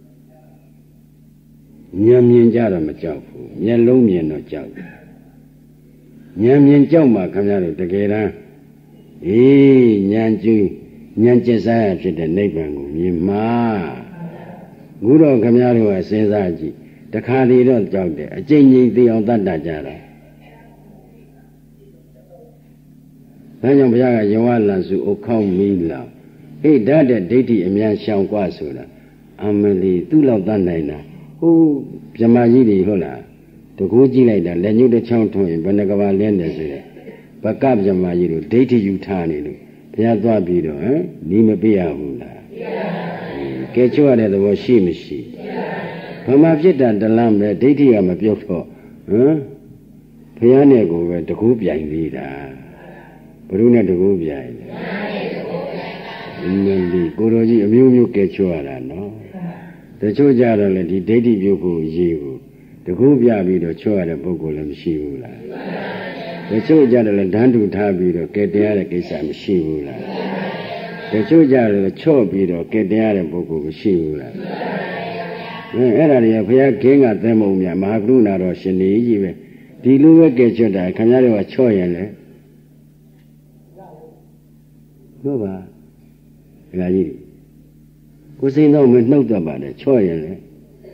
ဉာဏ်မြင်ကြတော့မကြောက်ဘူးမျက်လုံးမြင်တော့ကြောက်တယ်ဉာဏ်မြင်ကြောက်မှခင်ဗျားတို့တကယ်တမ်းအေးဉာဏ်ကျူးဉာဏ်ကျက်စားရဖြစ်တဲ့နိဗ္ဗာန်ကိုမြင်မှာအခုတော့ခင်ဗျားတို့ကစဉ်းစားကြည့်တခါတည်းတော့ကြောက်တယ်အကျဉ်းချင်းသိအောင်တတ်တတ်ကြတာဒါကြောင့်ဘုရားကယဝလန်စုအုတ်ခေါင်းမီးလောင်ဟေ့ဓာတ်တဲ့ဒိဋ္ဌိအမြန်ရှောင်กว่าဆိုတာအမလီသူ့လောက်တတ်နိုင်တာဟိုဗြဟ္မာကြီးတွေဟုတ်လားတကူကြည့်လိုက်တာလက်ညှိုးတစ်ချောင်းထွန်းရင်ဘယ်နှကဘာလဲနေဆိုတဲ့ဘကဗြဟ္မာကြီးတို့ဒိဋ္ဌိယူထားနေလို့ဘုရားသွားပြီးတော့ဟမ်ဒီမပြရဘူးလားကဲချို့ရတဲ့သဘောရှိမရှိဗမာဖြစ်တာတလမ်းပဲဒိဋ္ဌိကမပြုတ်တော့ဟမ်ဘုရားနဲ့ကိုပဲတကူပြိုင်သေးတာဘုရုနဲ့တကူပြိုင်တယ်အင်းဒီကိုတော်ကြီးအမျိုးမျိုးကဲချို့ရတာနော်တချို့ကြတော့လေဒီဒိဋ္ဌိပြုတ်ဖို့ရေးဘူးတကူပြပြီးတော့ချော့ရတဲ့ပုဂ္ဂိုလ်လည်းမရှိဘူးလားတချို့ကြတော့လေဓာန်တူထားပြီးတော့ကဲတရားတဲ့ကိစ္စမရှိဘူးလားတချို့ကြတော့ချော့ပြီးတော့ကဲတရားတဲ့ပုဂ္ဂိုလ်မရှိဘူးလားအဲအဲ့ဒါတွေကဘုရားခင်းကသဲမုံမြတ်မဟာကရုဏာတော်ရှင်နေကြီးပဲဒီလိုပဲကဲချွတ်တာခင်ဗျားတို့ကချော့ရင်လေတို့ပါဒကာကြီးကိုစိန်တော့မနှုတ်တတ်ပါနဲ့ချော့ရင်လေ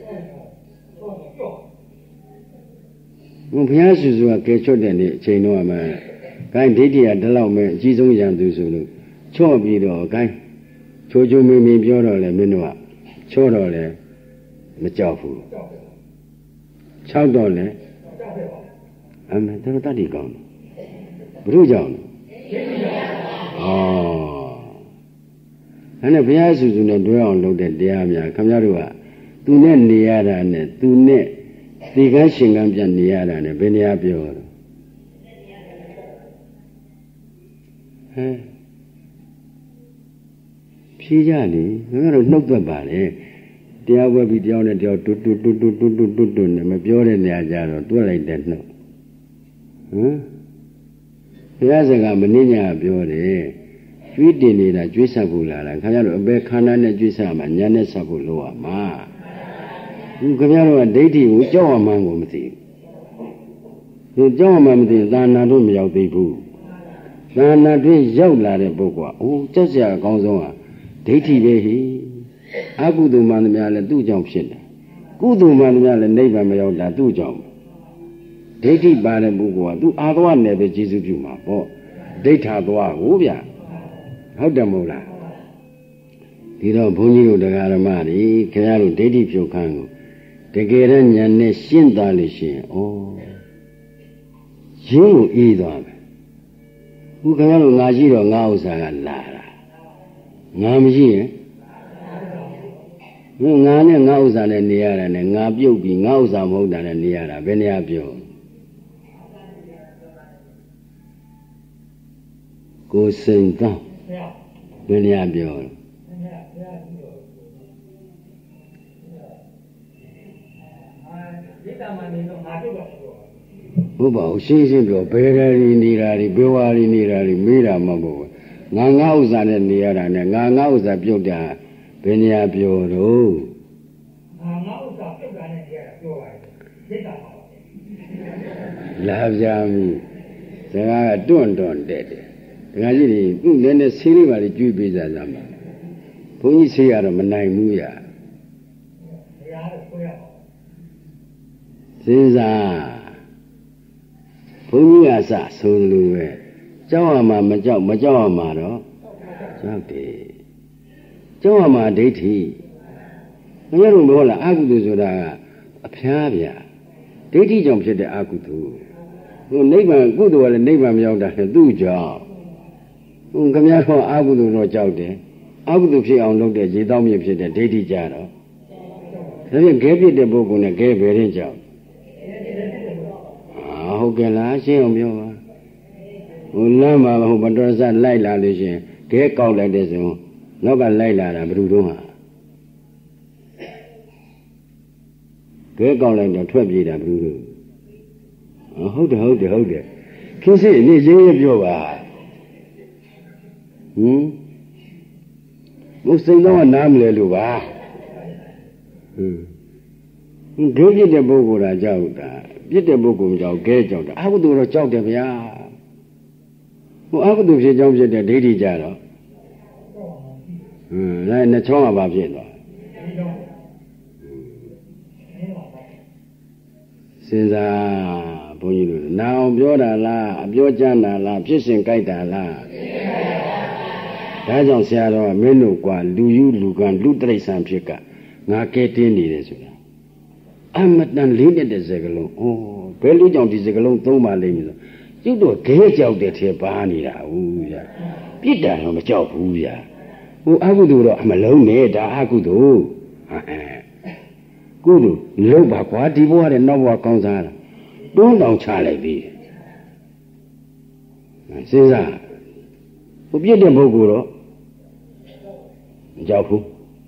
ဘုရားစုစုကကဲချွတ်တဲ့နေ့အချိန်တော့မှကိုင်းဒိဋ္ဌိကဒီလောက်ပဲအကြီးဆုံးရန်သူဆိုလို့ချော့ပြီးတော့ကိုင်းချိုးချိုးမင်းမင်းပြောတော့လေမင်းတို့ကချော့တော့လေမကြောက်ဘူး၆တော့လေအမေတို့တတ်ဒီကောင်းဘုရုကြောင့်ဩအဲ့နဲ့ဘုရားစုစုနဲ့တွဲအောင်လုပ်တဲ့တရားများခင်ဗျားတို့ကသူနဲ့နေရတာနဲ့သူနဲ့ဒီကရှင်ကံပြန်နေရတာနဲ့ဘယ်နေရာပြောတော့ဟမ်ဖြေကြလေငါတို့နှုတ်သက်ပါလေတရားဝဲပြီးတရားနဲ့တရားတွတ်တွတ်တွတ်တွတ်တွတ်တွတ်တွတ်နဲ့မပြောတဲ့နေရာကြတော့တွက်လိုက်တဲ့နှုတ်ဟမ်ဘုရားစကားမနှင်းညာပြောတယ်ကျွေးတင်နေတာကျွေးဆက်ဖို့လာတာခင်ဗျားတို့အပေခန္ဓာနဲ့ကျွေးဆက်မှာညာနဲ့ဆက်ဖို့လိုရမှာဘူးခင်ဗျားတို့ကဒိဋ္ဌိကိုကြောက်အောင်မှန်းကိုမသိဘူးကြောက်အောင်မှမသိသာနာတို့မရောက်သေးဘူးသာနာတွင်ရောက်လာတဲ့ပုဂ္ဂိုလ်ကအိုးကြောက်စရာအကောင်းဆုံးဟာဒိဋ္ဌိပဲဟိအကုသိုလ်မှန်သမျှလည်းသူ့ကြောင့်ဖြစ်တယ်ကုသိုလ်မှန်သမျှလည်းနိဗ္ဗာန်မရောက်တာသူ့ကြောင့်ဒိဋ္ဌိပါတဲ့ပုဂ္ဂိုလ်ကသူအာသွားနယ်ပဲကျေစုပြုမှာပေါ့ဒိဋ္ဌာသွားကိုဗျဟုတ်တယ်မဟုတ်လားဒီတော့ဘုန်းကြီးတို့တရားဓမ္မတွေခင်ဗျားတို့ဒိဋ္ဌိဖြုတ်ခန်းကိုတကယ်တမ်းဉာဏ်နဲ့ရှင်းသွားလို့ရှိရင်ဩရင်းကိုအေးသွားမယ်ခုခင်ဗျားတို့ငါရှိတော့ငါဥစ္စာကလာတာငါမရှိရင်ငါနဲ့ငါဥစ္စာနဲ့နေရတာနဲ့ငါပြုတ်ပြီးငါဥစ္စာမဟုတ်တာနဲ့နေရတာဘယ်နေရာပြောကိုယ်စိန်တော့ဘယ်နေရာပြောဘုရားရှင်းရှင်းပြောဘယ်ရည်နေတာတွေဘယ်ဝါရီနေတာတွေမေးတာမဟုတ်ဘူးငါငါဥစ္စာနဲ့နေရတာနဲ့ငါငါဥစ္စာပြုတ်တာဘယ်နေရာပြောတော့ငါငါဥစ္စာပြုတ်တာနဲ့နေရတာပြောပါတယ်သိတာပါလာကြပြီစကားကတွန့်တွန့်တက်တယ်ဒကာကြီးတွေသူ့လည်းနဲ့ဆေးလေးပါလေကျွေးပေးစားစမ်းပါဘုန်းကြီးဆေးရတော့မနိုင်ဘူးရစဉ်းစားဘုန်းကြီးကစဆိုလိုပဲကြောက်ရမှာမကြောက်မကြောက်ရမှာတော့ကြောက်တယ်ကြောက်ရမှာဒိဋ္ဌိမရလို့မဟုတ်လားအကုသိုလ်ဆိုတာကအဖျားဗျာဒိဋ္ဌိကြောင့်ဖြစ်တဲ့အကုသိုလ်ဟိုနိဗ္ဗာန်ကုသိုလ်ကလည်းနိဗ္ဗာန်မရောက်တာလေသူ့ကြောင့်ဟိုခင်ဗျားတို့အကုသိုလ်တော့ကြောက်တယ်အကုသိုလ်ဖြစ်အောင်လုပ်တဲ့ရေတောင်းမြစ်ဖြစ်တဲ့ဒိဋ္ဌိကြတော့ဒါပြန်ခဲပြစ်တဲ့ပုဂ္ဂိုလ်နဲ့ခဲဘယ်ရင်ကြောက်အာဟုတ်ကဲ့လားရှင်းအောင်ပြောပါဟိုလမ်းမှာဟိုမတော်စလိုက်လာလို့ရှိရင်ခဲကောက်လိုက်တဲ့ဆိုနောက်ကလိုက်လာတာဘယ်သူတော့ဟာခဲကောက်လိုက်တော့ထွက်ပြေးတာဘယ်သူတော့ဟုတ်တယ်ဟုတ်တယ်ဟုတ်တယ်ခင်းစစ်နေရင်းရပြောပါဟင်ဘုစိန်တော့နားမလဲလို့ပါဟင်ဒုပြစ်တဲ့ပုဂ္ဂိုလ်ကကြောက်တာပြစ်တဲ့ပုဂ္ဂိုလ်မကြောက်ခဲကြောက်တာအကုသိုလ်တော့ကြောက်တယ်ဗျာဟိုအကုသိုလ်ဖြစ်ကြောင်းဖြစ်တဲ့ဒိဋ္ဌိကြတော့ဟင်လည်းနှစ်ချောင်းကဘာဖြစ်သွားစဉ်းစားဘုန်းကြီးတို့နာအောင်ပြောတာလားအပြောကြမ်းတာလားဖြစ်စဉ်ကြိုက်တာလားဒါကြောင့်ဆရာတော်ကမင်းတို့ကွာလူယူလူကံလူတိရစ္ဆာန်ဖြစ်ကငါကဲတင်းနေတယ်ဆိုတာအမတန်လေးတဲ့စကလုံးဩဘယ်လူကြောင့်ဒီစကလုံးသုံးပါလိမ့်မလို့ကျွတ်တော့ခဲကြောက်တဲ့ထဲပါနေတာဟုတ်ဗျာပြစ်တာတော့မကြောက်ဘူးဗျာဟိုအကုသိုလ်တော့အမလုံးနဲ့ဒါအကုသိုလ်ဟာကုသိုလ်လုံးပါကွာဒီဘဝနဲ့နောက်ဘဝကောင်းစားတာတွန်းတောင်ချလိုက်ပြီစဉ်းစားဟိုပြစ်တဲ့ပုဂ္ဂိုလ်တော့မကြောက်ဘူး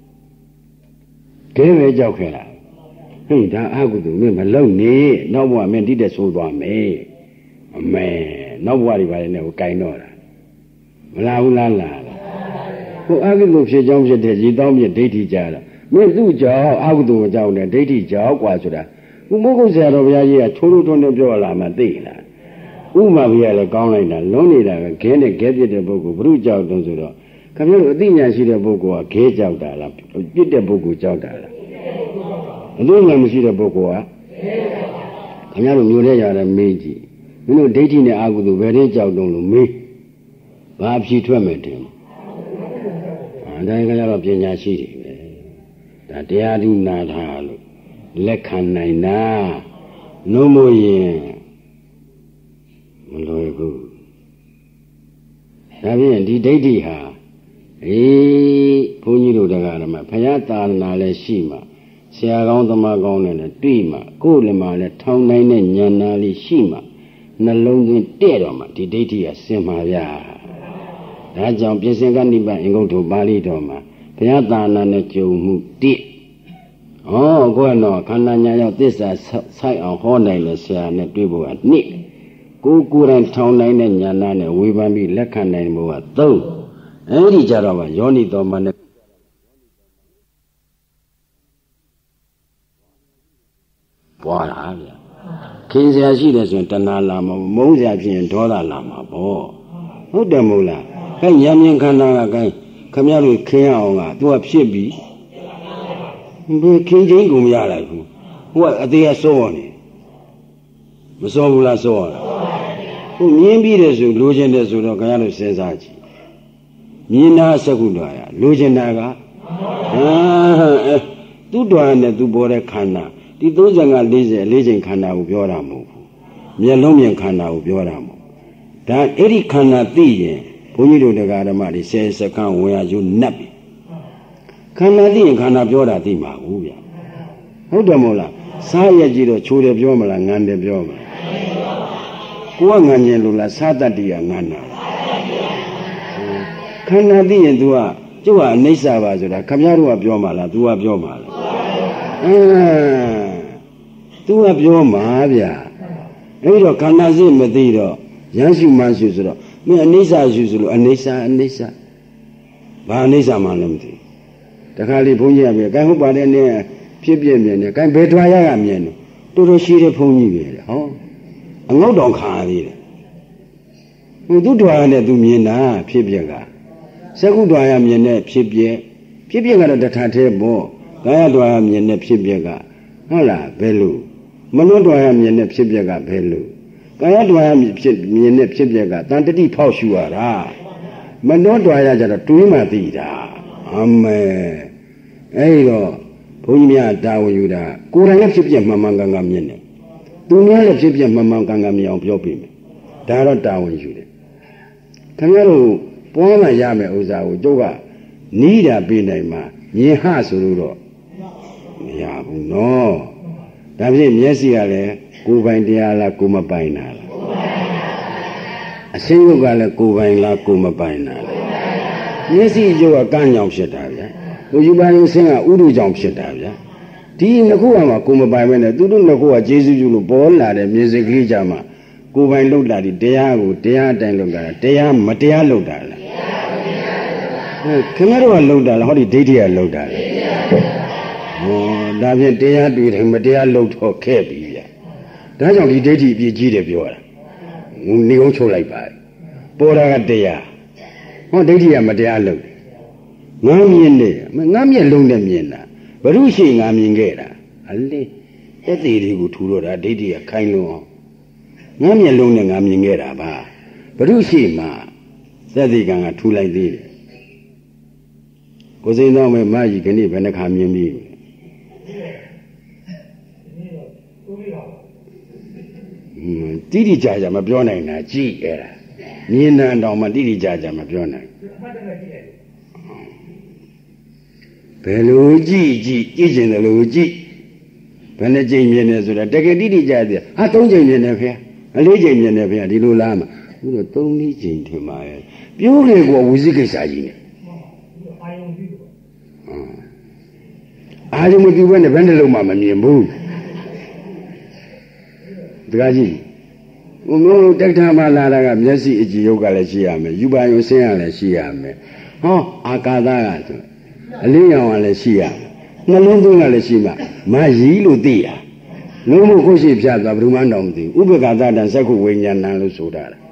ခဲပဲကြောက်ခဲ့တာဟိဒါအကုသိုလ်မင်းမလုံးနေနောက်ဘဝမင်းတိတဲ့ဆိုးသွားမယ်အမေနောက်ဘဝတွေပါလေနဲ့ကိုကင်တော့တာမလာဘူးလားလာဟိုအကုသိုလ်ဖြစ်ကြောင်းဖြစ်တဲ့ရေတောင်းပြဒိဋ္ဌိကြတာမင်းသူ့ကြောင့်အကုသိုလ်ကြောင့်နဲ့ဒိဋ္ဌိကြောင့်กว่าဆိုတာဥမဟုတ်ဆရာတော်ဘုရားကြီးကထိုးထိုးထွန်းထွန်းပြောလာမှသိလားဥမာဘုရားလည်းကောင်းလိုက်တာလုံးနေတာပဲခဲနဲ့ခဲပြစ်တဲ့ပုဂ္ဂိုလ်ဘုရုကြောက်တုံးဆိုတော့ခင်ဗျားတို့အသိဉာဏ်ရှိတဲ့ပုဂ္ဂိုလ်ကခဲကြောက်တာလားပြစ်တဲ့ပုဂ္ဂိုလ်ကြောက်တာလားအသိဉာဏ်မရှိတဲ့ပုဂ္ဂိုလ်ကခင်ဗျားတို့မျိုးတဲ့ရတယ်မေးကြည့်မင်းတို့ဒိဋ္ဌိနဲ့အာဟုသူဘယ်ရင်ကြောက်တုံးလို့မေးဘာဖြေထွက်မယ်တင်အဲဒါကြတော့ပညာရှိတယ်ပဲဒါတရားဓုနာထားလို့လက်ခံနိုင်တာနှုံးမရင်မလွယ်ဘူးဒါဖြင့်ဒီဒိဋ္ဌိဟာအေးဘုန်းကြီးတို့တရားဓမ္မဘုရားသာသနာလည်းရှိမှဆရာကောင်းသမားကောင်းနဲ့လည်းတွေ့မှကိုယ်လည်းမှလည်းထောင်နိုင်တဲ့ဉာဏ်နာလေးရှိမှနှလုံးသွင်းတဲ့တော့မှဒီဒိဋ္ဌိကစင်ပါဗျာဒါကြောင့်ပြင်စင်ကနိဗ္ဗာန်အင်္ဂုတ္တပါဠိတော်မှာဘုရားသာနာနဲ့ကြုံမှုတိဩကိုယ်တော့ခန္ဓာညာရောက်သစ္စာဆိုင်အောင်ဟောနိုင်တဲ့ဆရာနဲ့တွေ့ဖို့ကနှစ်ကိုယ်ကိုယ်တိုင်ထောင်နိုင်တဲ့ဉာဏ်နာနဲ့ဝေဖန်ပြီးလက်ခံနိုင်ဖို့ကသုံးအဲ့ဒီကြတော့မှယောနိတော်မှာနဲ့ပွားတာဗျာခင်စရာရှိတယ်ဆိုရင်တဏှာလာမှာမုန်းစရာဖြစ်ရင်ဒေါသလာမှာပေါ့ဟုတ်တယ်မို့လားအဲဉာဏ်မြင်ခန္ဓာကခိုင်းခမရတို့ခင်းအောင်ကသူကဖြစ်ပြီးဘယ်ခင်းချင်းကိုမရလိုက်ဘူးဟိုကအသေးအစောနေမစောဘူးလားစောရလားဟုတ်မြင်ပြီးတယ်ဆိုလိုချင်တယ်ဆိုတော့ခမရတို့စဉ်းစားကြည့်မြင်တာစကုတော်ရလိုချင်တာကဟာသူ့တော်နဲ့သူပေါ်တဲ့ခန္ဓာဒီသုံးဆယ်က၄၀လေးချိန်ခန္ဓာကိုပြောတာမဟုတ်ဘူးမျက်လုံးမြင်ခန္ဓာကိုပြောတာမဟုတ်ဒါအဲ့ဒီခန္ဓာသိရင်ဘုန်းကြီးတို့တရားဓမ္မတွေဆယ်စက္ကန့်ဝင်ရယူနှက်ပြီခန္ဓာသိရင်ခန္ဓာပြောတာသိမှာဘူးဗျဟုတ်တယ်မို့လားစားရကြည့်တော့ချိုးတယ်ပြောမလားငန်တယ်ပြောမလားကိုကငန်ကျင်လို့လားစားတတ်တရားငန်တာခန္ဓာသိရင် तू ကကျုပ်ကအနိစ္စပါဆိုတာခမည်းတော်ကပြောမှာလား तू ကပြောမှာလားအင်းသူကပြောမှာဗျာအဲ့တော့ခန္ဓာစိမသိတော့ရမ်းရှုမှန်းရှုဆိုတော့မင်းအနိစ္စရှုဆိုလို့အနိစ္စအနိစ္စဘာအနိစ္စမှလည်းမသိတခါလေဘုန်းကြီးကပြောကိုင်ဟုတ်ပါတယ်နဲ့ဖြစ်ပြမြင်တယ်ကိုင်ဘယ်ထွာရကမြင်တယ်တော်တော်ရှိတဲ့ဘုန်းကြီးပဲဟောအငုတ်တောင်ခါသေးတယ်ဟိုသူထွာရနဲ့သူမြင်တာဖြစ်ပြကစကုထွာရမြင်တဲ့ဖြစ်ပြဖြစ်ပြကတော့တထသေးပေါ့ကာယတွာရမြင်တဲ့ဖြစ်ပြက်ကဟုတ်လားဘယ်လိုမနှောတွာရမြင်တဲ့ဖြစ်ပြက်ကဘယ်လိုကာယတွာရဖြစ်မြင်တဲ့ဖြစ်ပြက်ကတန်တတိဖောက်ရှူရတာမနှောတွာရကြတော့တွေးမှသိတာအမေအဲ့တော့ဘုန်းကြီးများတာဝန်ယူတာကိုယ်တိုင်လည်းဖြစ်ပြမှန်မှန်ကန်ကန်မြင်တယ်သူများလည်းဖြစ်ပြမှန်မှန်ကန်ကန်မြင်အောင်ပြောပြမယ်ဒါတော့တာဝန်ယူတယ်ခင်ဗျားတို့ပွားမှရမယ်ဥစ္စာကိုကျုပ်ကနီးတာပေးနိုင်မှာမြင်ဟဆိုလို့တော့မရဘူးနော်ဒါဖြင့်မျက်စိကလည်းကိုယ်ပိုင်တရားလားကိုယ်မပိုင်တာလားအရှင်းရုပ်ကလည်းကိုယ်ပိုင်လားကိုယ်မပိုင်တာလားမျက်စိရုပ်ကကန့်ကြောင်ဖြစ်တာဗျာကိုယ်ယူပိုင်ရုပ်ဆင်းကဥဒုကြောင့်ဖြစ်တာဗျာဒီနှစ်ခုကမှကိုယ်မပိုင်ပဲနဲ့သူတို့နှစ်ခုကကျေးဇူးပြုလို့ပေါ်လာတဲ့မျက်စိကလေးကြမှာကိုယ်ပိုင်လုပ်တာဒီတရားကိုတရားအတိုင်းလုပ်တာတရားမတရားလုပ်တာလားခင်ဗျားတို့ကလှုပ်တာလားဟောဒီဒိဋ္ဌိကလှုပ်တာလေဟောဒါဖြင့်တရားတွေ့တယ်မတရားလှုပ်တော့ခဲ့ပြီဗျဒါကြောင့်ဒီဒိဋ္ဌိအပြည့်ကြီးတယ်ပြောတာနေအောင်ချုပ်လိုက်ပါပေါ်တာကတရားဟောဒိဋ္ဌိကမတရားလှုပ်တယ်ငါမြင်တယ်ငါမျက်လုံးနဲ့မြင်တာဘုရုရှိငါမြင်ခဲ့တာအလေတက်သေးတွေကိုထူတော့တာဒိဋ္ဌိကခိုင်းလုံးအောင်ငါမျက်လုံးနဲ့ငါမြင်ခဲ့တာပါဘုရုရှိမှသက်သေကံကထူလိုက်သေးတယ်ကိုစိန်တော်မဲ့မကြီးခဏဘယ်နှခါမြင်ပြီတိတိကျကျမပြောနိုင်တာကြည့်အဲ့ဒါမြင်တဲ့တောင်မှတိတိကျကျမပြောနိုင်ဘယ်လိုကြည့်ကြည့်ကြည့်ကျင်တယ်လို့ကြည့်ဘယ်နှကြိမ်မြင်တယ်ဆိုတာတကယ်တိတိကျကျဟာသုံးကြိမ်မြင်တယ်ဖေအလေးကြိမ်မြင်တယ်ဖေဒီလိုလားမှာဘုရားသုံးလေးကြိမ်ထင်ပါရဲ့ပြောလေကောဝိသိကိစ္စကြီးနဲ့အာရုံမပြုဘဲနဲ့ဘယ်နှလုံးမှမမြင်ဘူးတခါကြီးဘုံလုံးတက်ထာမလာတာကမျက်စိအကြည့်ရုပ်ကလည်းရှိရမယ်ယူပါယုံဆင်းရလည်းရှိရမယ်ဟောအာကာသကဆိုအလင်းရောင်ကလည်းရှိရမယ်နှလုံးသွင်းကလည်းရှိမှမရည်လို့သိတာလုံးမခုရှိဖြတ်သွားဘယ်သူမှတော့မသိဘူးဥပ္ပခါသတ္တသက္ခုဝိညာဏလို့ဆိုတာဟွန်း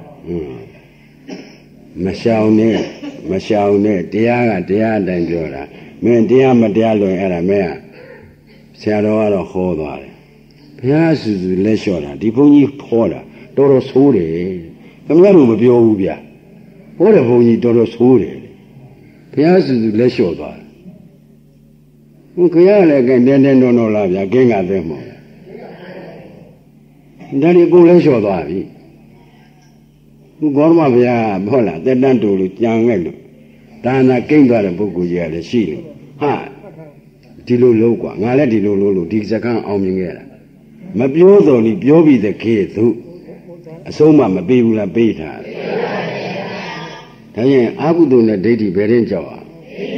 မရှောင်နဲ့မရှောင်နဲ့တရားကတရားအတိုင်းပြောတာမင်းတရားမတရားလွင်အဲ့ဒါမင်းကဆရာတော်ကတော့ဟောသွားတယ်ဘုရားစုစုလက်လျှော့တာဒီဘုန်းကြီးဖောတာတော်တော်ဆိုးတယ်ခင်ဗျားတို့မပြောဘူးဗျဟောတဲ့ဘုန်းကြီးတော်တော်ဆိုးတယ်ဘုရားစုစုလက်လျှော့သွားတယ်ဟိုခရလည်းကဲတဲတဲနော်နော်လားဗျကင်းကသဲမောဒါဒီကိုလက်လျှော့သွားပြီဘုဂေါရမဘုရားမဟုတ်လားတက်တန်းတူလို့ကြံခဲ့လို့ဒါနာကိမ့်သွားတဲ့ပုဂ္ဂိုလ်ကြီးကလည်းရှိလို့ဟာဒဒီလိုလို့กว่าငါလည်းဒီလိုလို့လို့ဒီစကားအောင်မြင်ခဲ့တာမပြောတော်นี่ပြောပြီးတဲ့ခေသူအဆုံးမမပေးဘူးလားပေးထားတယ်ဒါရင်အာဟုတုနဲ့ဒိဋ္ဌိဘယ်ရင်ကြောက်อ่ะ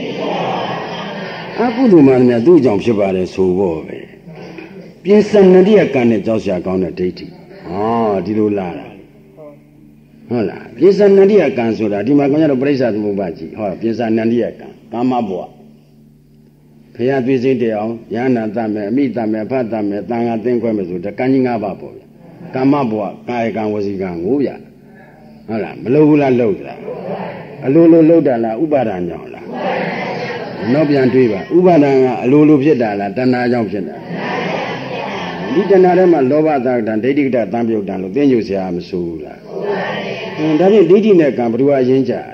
အာဟုတုမှလည်းသူ့ကြောင့်ဖြစ်ပါတယ်ဆိုဖို့ပဲပြင်စံနတိယကံနဲ့ကြောက်ရှာကောင်းတဲ့ဒိဋ္ဌိဟောဒီလိုလာတာဟုတ်လားပြင်စံနတိယကံဆိုတာဒီမှာခင်ဗျားတို့ပြိဿသမုပ္ပါကြီးဟောပြင်စံနတိယကံကာမဘဝဖရာသွေးစိတ်တအောင်ယန္နာတမယ်အမိတမယ်ဖတ်တမယ်တန်ခါသိမ့်ခွဲမယ်ဆိုတကံကြီး၅ပါးပေါ့ဗျကာမဘဝကာယကံဝစီကံငိုးဗျဟုတ်လားမလုပ်ဘူးလားလုပ်တာအလိုလိုလုပ်တာလားဥပါဒဏ်ကြောင့်လားနောက်ပြန်တွေးပါဥပါဒဏ်ကအလိုလိုဖြစ်တာလားတဏှာကြောင့်ဖြစ်တာဒီတဏှာထဲမှာလောဘသာတံဒိဋ္ဌိကတသံပြုတ်တံလို့သိညွတ်เสียမဆိုးလားဟုတ်ဒါဖြင့်ဒိဋ္ဌိနဲ့ကံဘယ်သူအရင်ကြတယ်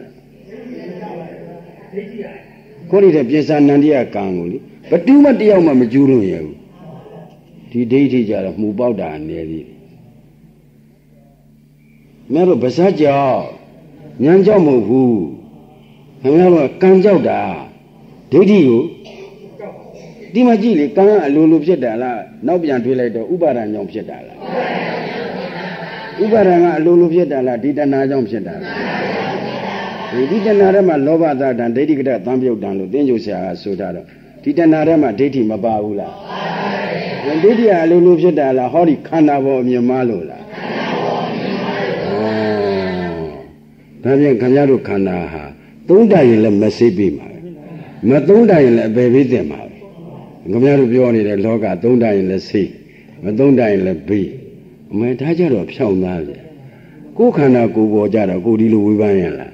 ကိုယ်ဒီတဲ့ပြင်စာနန္ဒီယကံကိုလေဘတူးမတယောက်မှမကျူးလို့ရဘူးဒီဒိဋ္ဌိကြတော့မှုပေါက်တာအနေသေးတယ်မြတ်တို့ဗဇတ်ကြောင့်ဉာဏ်ကြောင့်မဟုတ်ဘူးခင်ဗျားတို့ကံကြောက်တာဒိဋ္ဌိကိုဒီမှာကြည့်လေကံကအလိုလိုဖြစ်တာလားနောက်ပြန်တွေးလိုက်တော့ဥပါဒဏ်ကြောင့်ဖြစ်တာလားဥပါဒဏ်ကအလိုလိုဖြစ်တာလားဒီတဏှာကြောင့်ဖြစ်တာလားဒီတဏှာထဲမှာလောဘသာတံဒိဋ္ဌိကတသံပြုတ်တံလို့သင်္ကြန်ဆရာကဆိုတာတော့ဒီတဏှာထဲမှာဒိဋ္ဌိမပါဘူးလားဒိဋ္ဌိကအလိုလိုဖြစ်တာလားဟောဒီခန္ဓာပေါ်အမြင်မှားလို့လားဒါဖြင့်ခင်ဗျားတို့ခန္ဓာဟာသုံးတရင်လည်းမစိပြီးမှာမသုံးတရင်လည်းအပေပေးတင်မှာခင်ဗျားတို့ပြောနေတဲ့လောကသုံးတရင်လည်းစိမသုံးတရင်လည်းပြီးအမေဒါကြတော့ဖြောင်းသားလေကိုယ်ခန္ဓာကိုယ်ပေါ်ကြတော့ကိုယ်ဒီလိုဝေဖန်ရလား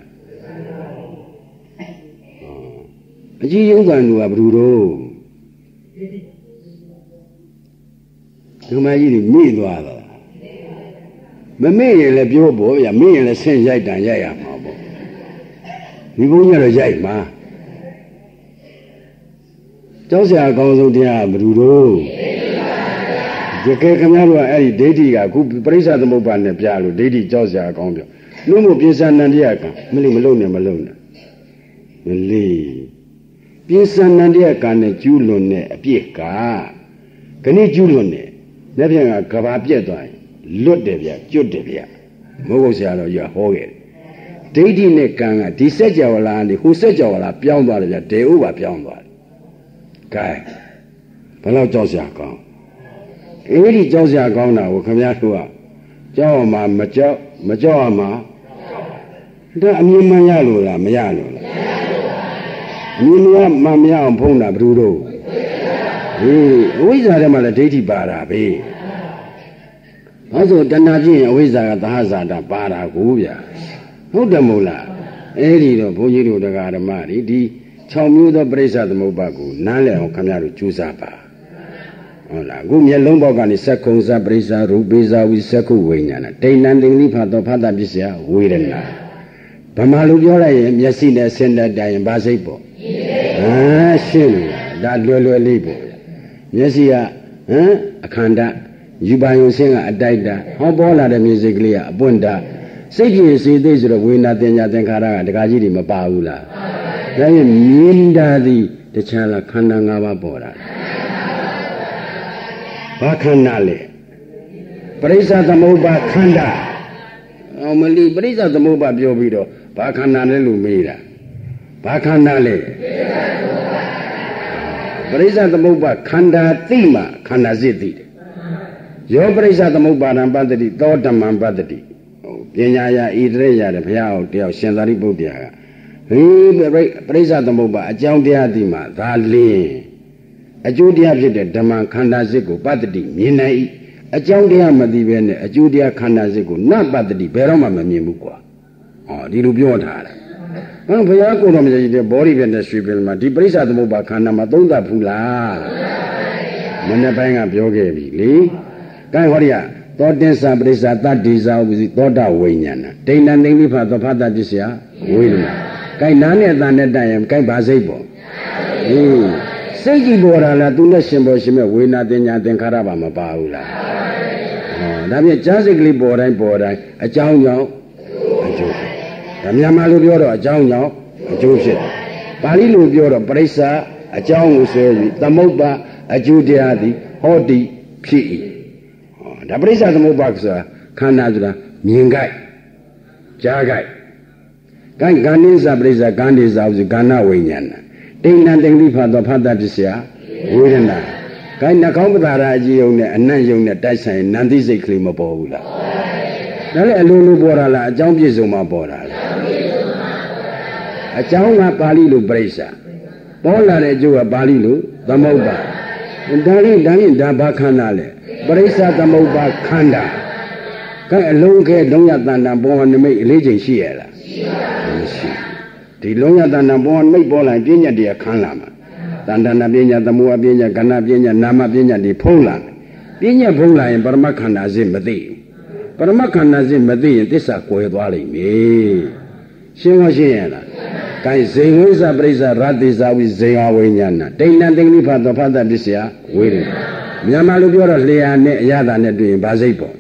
အကြီးဥက္ကံတို့ကဘယ်သူတို့ဒီမကြီးတွေမိသွားတာမမေ့ရင်လည်းပြောဖို့ဗျာမေ့ရင်လည်းဆင့်ရိုက်တန်ရိုက်ရမှာပေါ့ဒီဘုန်းကြီးတော့ရိုက်မှာကျောင်းဆရာအကောင်းဆုံးတရားဘယ်သူတို့တကယ်ခင်ဗျားတို့ကအဲ့ဒီဒိဋ္ဌိကအခုပရိစ္ဆသမုပ္ပါနဲ့ပြလို့ဒိဋ္ဌိကျောင်းဆရာအကောင်းပြောလို့မို့ပြင်စံနန္တိယကံမလိမလုံနဲ့မလုံနဲ့မလိပြင်စံနန္တိယကံနဲ့ကျူးလွန်တဲ့အပြစ်ကခဏကျူးလွန်တဲ့လက်ဖြင့်ကကဘာပြက်သွားရင်လွတ်တယ်ဗျကျွတ်တယ်ဗျမဟုတ်ဆရာတော်ကြီးဟောခဲ့တယ်ဒိဋ္ဌိနဲ့ကံကဒီစัจ java လာနေဟိုစัจ java လာပြောင်းသွားတယ်ဗျဒေဥပါပြောင်းသွားတယ်ကဲဘယ်တော့ကြောက်စရာကောင်းအဲ့ဒီကြောက်စရာကောင်းတာကိုခင်ဗျားတို့ကကြောက်အောင်မကြောက်မကြောက်အောင်မဒါအမြင်မှန်ရလို့လားမရလို့လားအမြင်မှန်မရအောင်ဖုံးတာဘယ်လိုတို့ဟေးအဝိဇ္ဇာထဲမှာလည်းဒိဋ္ဌိပါတာပဲအဲဆိုတဏှာဖြစ်ရင်အဝိဇ္ဇာကသဟဇာတာပါတာကိုဗျာဟုတ်တယ်မို့လားအဲ့ဒီတော့ဘုန်းကြီးတို့တရားဓမ္မတွေဒီ၆မျိုးသောပရိစ္ဆသမုပ္ပါကိုနားလည်အောင်ခင်ဗျားတို့ကြိုးစားပါဟုတ်လားအခုမျက်လုံးပေါက်ကနေစက္ခုံစပရိစ္ဆရူပိဇာဝိစက္ခုဝိညာဏဒိဋ္ဌံတင်လိဖတ်တော်ဖတ်တာပစ္စယဝေဒနာဗမာလူပြောလိုက်ရင်မျက်စိနဲ့ဆင်းတဲ့တိုင်ဘာစိတ်ပေါ့ဟာရှင်းလားဒါလွယ်လွယ်လေးပေါ့မျက်စိကဟမ်အခန္ဓာယူပါယုံဆင်းကအတိုက်တာဟောပေါ်လာတဲ့မြေစိတ်ကလေးကအပွင့်တာစိတ်ကြီးစေသိဆိုတော့ဝေဒနာတင်ညာသင်္ခါရကဒကာကြီးတွေမပါဘူးလားဒါရင်မြင်တာသည်တခြားလားခန္ဓာ၅ပါးပေါ်တာဘာခန္ဓာလဲပရိစ္ဆသမုပ္ပါခန္ဓာအောင်မလီပရိစ္ဆသမုပ္ပါပြောပြီးတော့ဘာခန္ဓာလဲလို့မေးတာဘာခန္ဓာလဲပရိစ္ဆသမုပ္ပါခန္ဓာသိမှခန္ဓာစစ်သိတယ်ယောပရိစ္ဆသမုပ္ပါဒံပတ္တိသောဓမ္မံပတ္တိပညာရာဣတရေရတယ်ဘုရားဟောတယောက်ရှင်သာရိပုတ္တရာကဟေးပရိစ္ဆသမုပ္ပါအကြောင်းတရားသိမှဒါလင်းအကျိုးတရားဖြစ်တဲ့ဓမ္မခန္ဓာစစ်ကိုပတ္တိမြင်နိုင်၏အကြောင်းတရားမသိဘဲနဲ့အကျိုးတရားခန္ဓာစစ်ကိုနပတ္တိဘယ်တော့မှမမြင်ဘူးကွာဟောဒီလိုပြောထားတာဟောဘုရားကိုယ်တော်မြတ်ကြီးတဲ့ဘောဓိပြနဲ့ရွှေပင်မှာဒီပရိစ္ဆသမုပ္ပါခန္ဓာမှာသုံးသပ်ဘူးလားမနေ့ပိုင်းကပြောခဲ့ပြီလေကဲဟောဒီကသောတင်္ဆာပရိစ္ဆာတတ္တိဇာဥပ္ပစီသောတာဝိညာဏဒိဋ္ဌံသိလိဖတ်သောဖတ်တာပစ္စယဝေဒနာကဲနားနဲ့အတန်နဲ့တန်ရင်ကဲဘာစိတ်ပေါ့ဟေးစိတ်ကြည့်ပေါ်တာလားသူနဲ့ရှင်ပေါ်ရှင်မဲ့ဝေဒနာတင်ညာသင်္ခါရပါမပါဘူးလားဟောဒါဖြင့်ကြားစိတ်ကလေးပေါ်တိုင်းပေါ်တိုင်းအကြောင်းကြောင့်အကျိုးဖြစ်ဒါမြန်မာလိုပြောတော့အကြောင်းကြောင့်အကျိုးဖြစ်ပါဠိလိုပြောတော့ပရိစ္ဆာအကြောင်းကိုဆွဲပြီးသမုပ္ပါအကျိုးတရားသည်ဟောတိဖြစ်၏ဟောဒါပရိစ္ဆသမုပ္ပါဆိုတာခန္ဓာဆိုတာမြင်ကြိုက်ကြားကြိုက်ကံကံနိစ္စပရိစ္ဆကံနိစ္စဥစ္စာကာဏဝိညာဏတိဏ္ဍတိဋ္ဌိဖတ်သောဖတ်တပစ္စယဝေဒနာကဲနှကောင်းပတာရအကြည့်ုံနဲ့အနတ်ယုံနဲ့တိုက်ဆိုင်နန္တိစိတ်ကလေးမပေါ်ဘူးလားဒါလည်းအလိုလိုပေါ်တာလားအကြောင်းပြည့်စုံမှပေါ်တာလားအကြောင်းကပါဠိလိုပရိစ္ဆပေါ်လာတဲ့အကျိုးကပါဠိလိုသမုပ္ပါဒါရင်ဒါရင်ဒါဘာခန္ဓာလဲပရိစ္ဆသမုပ္ပါခန္ဓာကဲအလုံးခဲလုံးရတန်တန်ပေါ်နမိတ်အလေးချိန်ရှိရလားမရှိဒီလုံးရတန်တန်ပေါ်နမိတ်ပေါ်လာပြဉ္ညာတရားခန်းလာမှာတန်တနာပညာသမုဟပညာကဏ္ဍပညာနာမပညာတွေဖုံးလာပညာဖုံးလာရင်ပရမခန္ဓာစစ်မသိပရမခန္ဓာစစ်မသိရင်သစ္စာကွယ်သွားလိမ့်မယ်ရှင်းမရှင်းရလားကဲဇေဝိဇ္ဇပရိစ္ဆရတ္တိဇာဝိဇေယဝိညာဏဒိဋ္ဌံတိဋ္ဌိဖတ်သောဖတ်တပစ္စယဝေဒနာမြန်မာလိုပြောတော့လျှာနဲ့အရသာနဲ့တွေ့ရင်ဗာစိတ်ပေါ့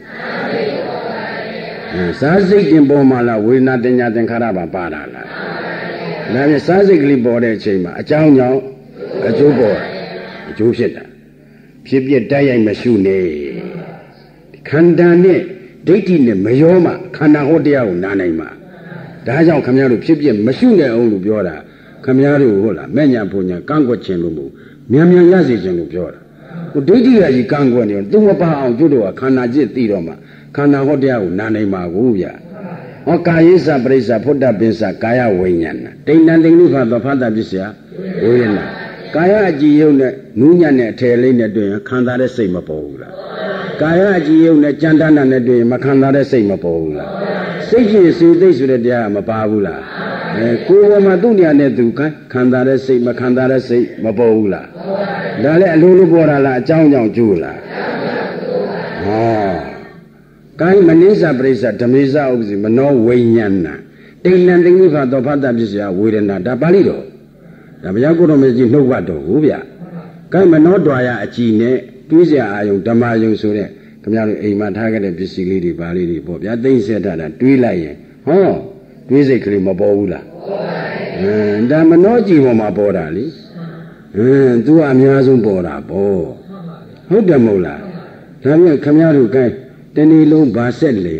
စာစိတ်တင်ပေါ်မှာလားဝေဒနာတင်ညာသင်္ခါရပါပါတာလားဒါပြန်စာစိတ်ကလေးပေါ်တဲ့အချိန်မှာအကြောင်းကြောင့်အကျိုးပေါ်အကျိုးဖြစ်တာဖြစ်ပြတိုက်ရိုက်မရှုနဲ့ခန္ဓာနဲ့ဒိဋ္ဌိနဲ့မရောမှခန္ဓာဟောတရားကိုနားနိုင်မှာဒါကြောင့်ခမည်းတော်ဖြစ်ပြမရှုနဲ့အောင်လို့ပြောတာခမည်းတော်ဟုတ်လားမဲ့ညာဘုံညာကန့်ကွက်ခြင်းလို့မဟုတ်မြန်မြန်ရစေခြင်းလို့ပြောတာဟိုဒိဋ္ဌိကကြီးကန့်ကွက်နေတော့သူမပါအောင်ကျွတ်တော့ခန္ဓာจิตသိတော့မှခန္ဓာဟောတရားကိုနားနိုင်မှာကိုဗျာဟောကာယေသပရိစ္ဆဖုဒ္ဓပင်္စကာယဝိညာဏဒိဋ္ဌံတိဋ္ဌိဖတ်သောဖတ်တပစ္စယဝေဒနာကာယအကြည်ယုံနဲ့နူးညံ့တဲ့အထည်လေးနဲ့တွေ့ရင်ခံစားတဲ့စိတ်မပေါ်ဘူးလားကာယအကြည်ယုံနဲ့ကြမ်းတမ်းတဲ့တွေ့ရင်မခံစားတဲ့စိတ်မပေါ်ဘူးလားစိတ်ကြီးစေသိဆိုတဲ့တရားမပါဘူးလားအဲကိုယ်ပေါ်မှာသူ့နေရာနဲ့သူခံစားတဲ့စိတ်မခံစားတဲ့စိတ်မပေါ်ဘူးလားဒါလည်းအလိုလိုပေါ်တာလားအကြောင်းကြောင့်ကျိုးလားဟောကိုင်းမနိစ္စပရိစ္ဆဓမေဇဥပ္ပစီမနောဝိညာဏတိဏ္ဍတိဋ္ဌိဖတ်သောဖတ်တပစ္စယဝေဒနာဒါပါဠိတော်ဒါဘုရားကိုယ်တော်မြတ်ကြီးနှုတ်ဘတ်တော်ဟုတ်ဗျ။ကဲမနောတွာရအကြည်နဲ့တွေးစရာအာယုံဓမ္မယုံဆိုတဲ့ခင်ဗျားတို့အိမ်မှာထားခဲ့တဲ့ပစ္စည်းလေးတွေပါလေးတွေပေါ့ဗျာသိမ့်ဆက်တာတွေးလိုက်ရင်ဟောတွေးစိတ်ကလေးမပေါ်ဘူးလားပေါ်ပါဘူး။အင်းဒါမနောကြည်ပေါ်မှာပေါ်တာလေ။အင်းသူကအများဆုံးပေါ်တာပေါ့။ဟုတ်တယ်မဟုတ်လား။ဒါပြန်ခင်ဗျားတို့ကဲတဏီလုံးဗာဆက်လေ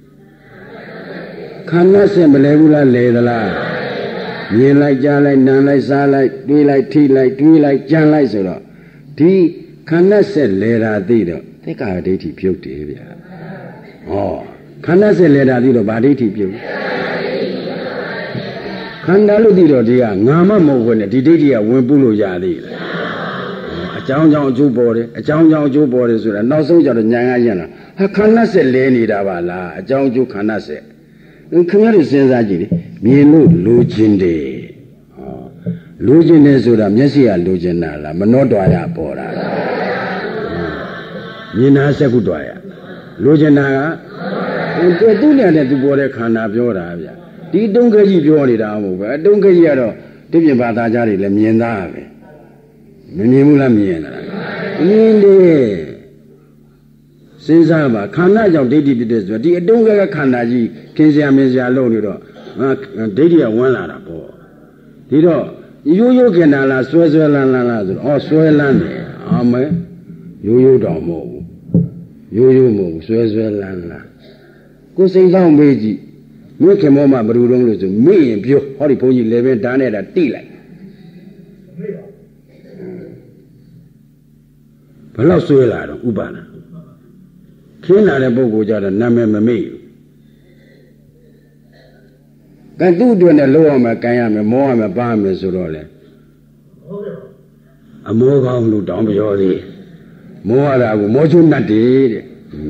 ခန္ဓာဆက်မလဲဘူးလားလဲသလားမြင်လိုက်ကြားလိုက်နားလိုက်စားလိုက်တွေးလိုက်ထိလိုက်တွေးလိုက်ကြံလိုက်ဆိုတော့ဒီခန္ဓာဆက်လဲတာသိတော့သက္ကာဒိဋ္ဌိပြုတ်တယ်ဗျာဟောခန္ဓာဆက်လဲတာသိတော့ဗာဒိဋ္ဌိပြုတ်ခန္ဓာလို့သိတော့ဒီကငါမမဟုတ်ဘူးနဲ့ဒီဒိဋ္ဌိကဝင်ပုလို့ရသေးလားအကြောင်းကြောင့်အကျိုးပေါ်တယ်အကြောင်းကြောင့်အကျိုးပေါ်တယ်ဆိုတာနောက်ဆုံးကျတော့ဉာဏ်ကရရင်ဟာခန္ဓာဆက်လဲနေတာပါလားအကြောင်းအကျိုးခန္ဓာဆက်ခင်ဗျားတို့စဉ်းစားကြည့်လေမြင်လို့လိုချင်တယ်ဟောလိုချင်တယ်ဆိုတာမျက်စိကလိုချင်တာလားမနောတွာရပေါ်တာလားမြင်တာစက္ကုတွာရလိုချင်တာကသူ့နဲ့နဲ့သူပေါ်တဲ့ခန္ဓာပြောတာဗျဒီတုံးခကြီးပြောနေတာမဟုတ်ပဲအတုံးခကြီးကတော့ဒီပြင်ဘာသာကြားတွေလည်းမြင်သားပဲမမြင်ဘူးလားမြင်တာမြင်တယ်စဉ်းစားပါခန္ဓာကြောင့်ဒိဋ္ဌိဖြစ်တဲ့ဆိုတော့ဒီအတုံးကခန္ဓာကြီးခင်းစရာမင်းစရာလုပ်နေတော့ဟာဒိဋ္ဌိကဝန်းလာတာပေါ့ဒီတော့ရိုးရိုးခင်တာလားဆွဲဆွဲလန်းလန်းလားဆိုတော့ဩဆွဲလန်းတယ်အာမဲရိုးရိုးတော့မဟုတ်ဘူးရိုးရိုးမဟုတ်ဘူးဆွဲဆွဲလန်းလန်းကိုစိတ်ဆောင်မေးကြည့်မြင့်ခင်မောမှာဘယ်လိုတုံးလို့ဆိုမေ့ရင်ပြောဟောဒီဘုန်းကြီးလည်းပဲဓာတ်နဲ့တာတိလိုက်ဘယ်လောက်ဆွဲလာတော့ဥပါဒနာခင်းလာတဲ့ပုဂ္ဂိုလ်ကြတော့နာမည်မမေ့ဘူးကဲသူ့အတွက်နဲ့လို့ရမယ်ကန်ရမယ်မောရမယ်ပါရမယ်ဆိုတော့လေအမောကောင်းလို့တောင်းပြောသေးမောရတာကိုမောချုံတတ်တယ်တဲ့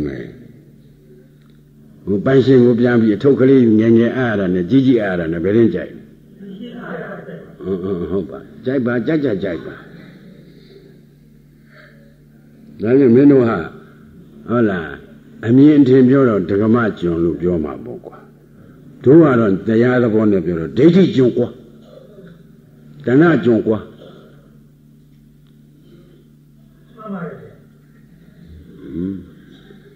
ဟိုပိုင်ရှင်ကိုပြန်ပြီးအထုပ်ကလေးငယ်ငယ်အားရတာနဲ့ကြီးကြီးအားရတာနဲ့ဘယ်ရင်ကြိုက်ဟုတ်ဟုတ်ပါကြိုက်ပါကြိုက်ကြကြိုက်ပါဒါကြောင့်မင်းတို့ဟာဟုတ်လားအမြင်အထင်ပြောတော့ဒဂမကျွန်လို့ပြောမှာပေါ့ကွာတို့ကတော့တရားသဘောနဲ့ပြောတော့ဒိဋ္ဌိကျွန်ကွာတဏှကျွန်ကွာမှန်ပါရဲ့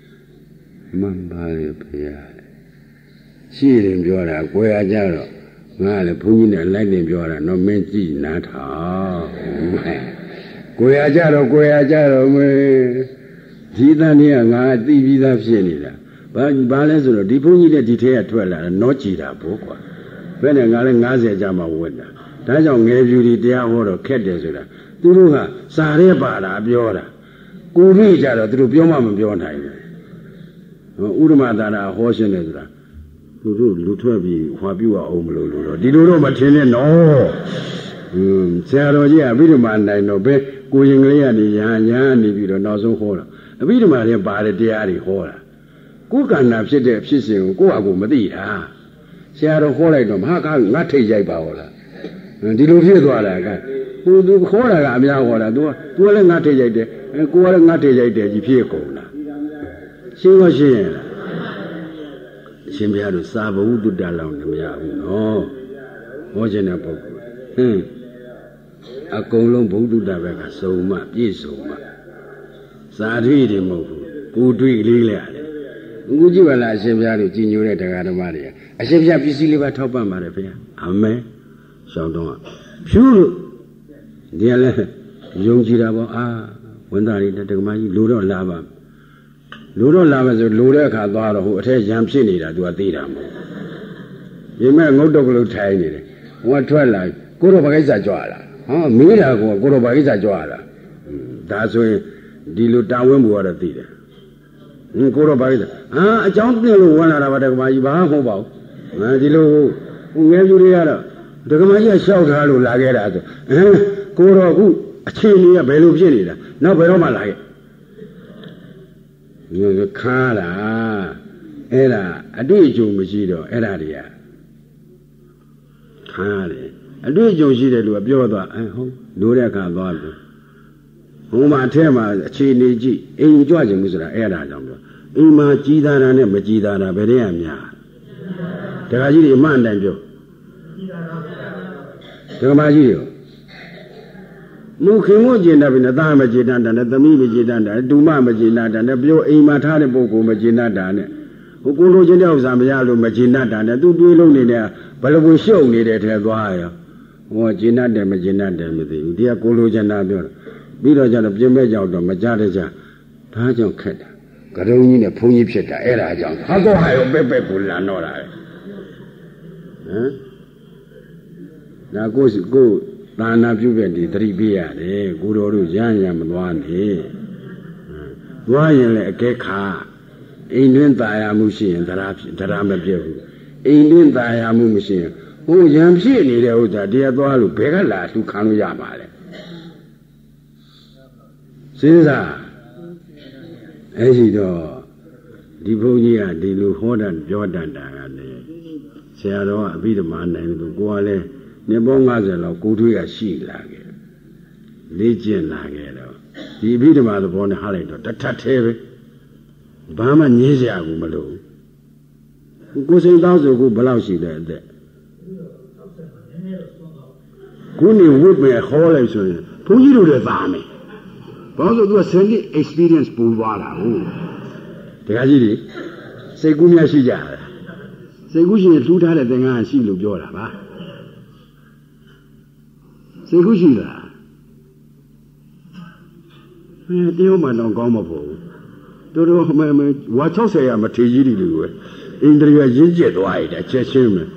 မှန်ပါရဲ့ဖေရရှိတယ်ပြောတာကိုယ်ကကြတော့ ngã là phun như này lại điểm cho là nó men chỉ nát thảo cô ya cha rồi cô ya cha rồi mới chỉ ta này ngã ti vi ta phiền này là ba ba lên rồi đi phun như này đi thế thôi là nó chỉ là bố quá bên này ngã lên ngã sẽ cha mà quên là đã cho nghe vui đi theo họ rồi khét đấy rồi là tôi lúc à xa đấy bà đã biểu là cô đi cha rồi tôi biểu mà mình biểu này u mà ta là khó xin đấy rồi tôi lúc lúc thôi bị hoa biểu à ông lúc lúc đi lúc mà thiên này nó xe rồi chứ à bây mà này nó bé cô yên lấy anh đi nhà nhà đi bây giờ nó sống khó là bây giờ mà thì bà để đi ăn đi khó là cô cần làm gì để gì gì cô à cũng mất đi à xe rồi khó lại nó mà cái ngắt thấy dây bảo là đi lúc phía đó là cái tôi tôi khó là làm sao khó là tôi tôi là ngắt thấy dây để cô là ngắt thấy dây để chỉ phía cổ là xin có xin là xin bây giờ sao bố tôi đã làm được bây giờ nó có chuyện nào bảo ừ à công long bố tôi đã về cả sâu mà biết sâu mà xa thủy thì màu cô thủy lý lẽ cô chỉ bảo là xin bây giờ chỉ nhiều đấy tất cả mọi người à xin bây giờ biết gì là tháo bằng mà đấy phải không à sao đó phiêu đi là dùng chỉ là bảo à vấn đề này tất cả mọi người lúa đó là bao lúa đó là bao giờ lúa đó khá to rồi họ thấy giảm xin này là tôi thấy là mà nhưng mà ngồi đâu cũng thấy này họ thuê lại cô đâu phải cái gì là à mấy là cô cô đâu phải cái gì là đã rồi đi lúa đào nguyên mua là tí đấy cô đâu phải cái à cháu tiền lúa là là tất cả mọi người bảo không bảo đi lúa nghe chú đi à tất cả mọi người sao thà lúa là cái đó cô đâu cũng chuyện này bây lúc chuyện này nó bây giờ mà lại người khá là ấy là ở đây chung cái gì đó ấy là gì à khá đấy ở đây chung gì đấy luôn biểu đó không đối với khá đó không mà thế mà chuyện này gì anh cho chúng mình là ấy là giống đó anh mà chỉ ta ra này mà chỉ ta ra bây giờ em nhá thế cái gì thì mang đến cho thế mà gì đó mu khi mu chỉ là bên ta mà chỉ là đàn tâm ý mà chỉ là đàn đủ mà mà chỉ là đàn biểu ấy mà thà để bố cô mà chỉ là đàn này cô cô nói chuyện đâu sao mà giờ luôn mà chỉ là đàn này tôi tôi lúc này nè bây giờ tôi xấu này để theo qua à tôi chỉ là để mà chỉ là để mà thì đi cô nói chuyện nào đó bây giờ cho nó chỉ mấy giờ đó mà giờ đấy chứ thà cho khét cái đó như này phun nhịp chết à ấy là chẳng họ có hay không bé bé cô là nó là hả là cô cô ta naပြုပဲဒီသတိပေးရတယ်ကိုတော်တို့ရရမသွားနဲ့သွားရင်လည်းအကဲခါအိမ်တွင်းตายရမှုရှိရင်တရားတရားမပြတ်ဘူးအိမ်တွင်းตายရမှုမရှိရင်ဟိုရံဖြစ်နေတဲ့ဥစ္စာတရားသွားလို့ဘယ်ကလာသူခံလို့ရပါလဲစဉ်းစားအဲ့ဒီတော့ဒီဘုန်းကြီးကဒီလိုဟောတာပြောတတ်တာကလည်းဆရာတော်ကအဘိဓမ္မာနိုင်လို့ကိုကလည်းနေပေါင်း၅၀လောက်ကိုထွေးကရှိလာခဲ့လေ့ကျင့်လာခဲ့တော့ဒီအဘိဓမ္မာသဘောနဲ့ဟားလိုက်တော့တထသေးပဲဘာမှညည်းစရာကိုမလိုဘူးကိုစိန်သားဆိုကိုဘယ်လောက်ရှိတဲ့အသက်ကိုနေဝိပ္ပေခေါ်လိုက်ဆိုရင်ဘုန်းကြီးတို့လည်းသာမယ်ဘာလို့ဆိုသူကစနစ် experience ပူသွားတာဟုတ်တခါကြီးလေစိတ်ကူးများရှိကြတယ်စိတ်ကူးရှိရင်ထူးထားတဲ့သင်္ကန်းရှိလို့ပြောတာပါစိတ်ကူးရှိလားအဲတယောက်မှတော့ကောင်းမဖို့တို့တို့မမဝါ၆၀ရမထေကြီးတွေလို့ပဲအိန္ဒြေရရင့်ကျက်သွားရတဲ့ချက်ချင်းပဲ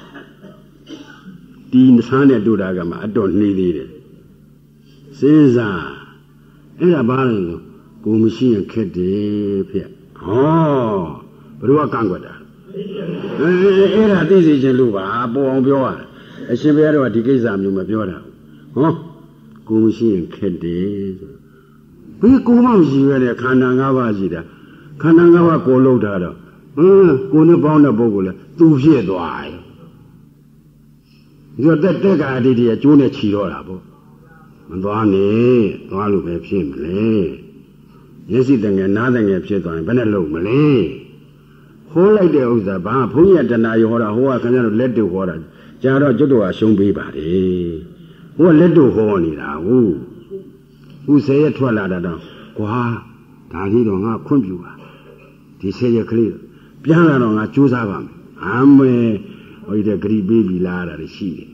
ဒီဆန်းနဲ့တို့တာကမှအတော်နှီးသေးတယ်စဉ်းစားအဲ့ဒါဘာလဲကိုမရှိရင်ခက်တယ်ဖေဟောဘယ်လိုကကန့်ကွက်တာအဲအဲ့ဒါသိစေခြင်းလို့ပါပေါ်အောင်ပြောရတယ်အရှင်ဘုရားတော်ကဒီကိစ္စမျိုးမပြောတာဟောကိုမရှိရင်ခက်တယ်ဆိုဘယ်ကိုမှမရှိရတဲ့ခန္ဓာ၅ပါးရှိတာခန္ဓာ၅ပါးကိုလုံးတာတော့ဟမ်ကိုနဲ့ပေါင်းတဲ့ပုဂ္ဂိုလ်လဲသူဖြစ်သွားတယ်ဒီတော့တက်တက်ကအတိတ်ကြီးအကျိုးနဲ့ခြီတော့တာပေါ့မသွားနဲ့သွားလို့ပဲဖြစ်မလဲမျက်စိတငယ်နားတငယ်ဖြစ်သွားရင်ဘယ်နဲ့လုံးမလဲဟောလိုက်တဲ့ဥစ္စာဘာဘုန်းကြီးကတဏှာရောဟောတာဟိုကခင်ဗျားတို့လက်တူဟောတာကြာတော့ကျွတ်တော်ကရှုံးပေးပါလေဟိုကလက်တူဟောနေတာဟုတ်ခုဆယ်ရက်ထွက်လာတာတော့ကွာဒါကြီးတော့ငါခွင့်ပြုပါဒီဆယ်ရက်ကလေးပြန်လာတော့ငါကြိုးစားပါမယ်အမေဟဟိုဒီဂရီပေးပြီးလာတာရှိတယ်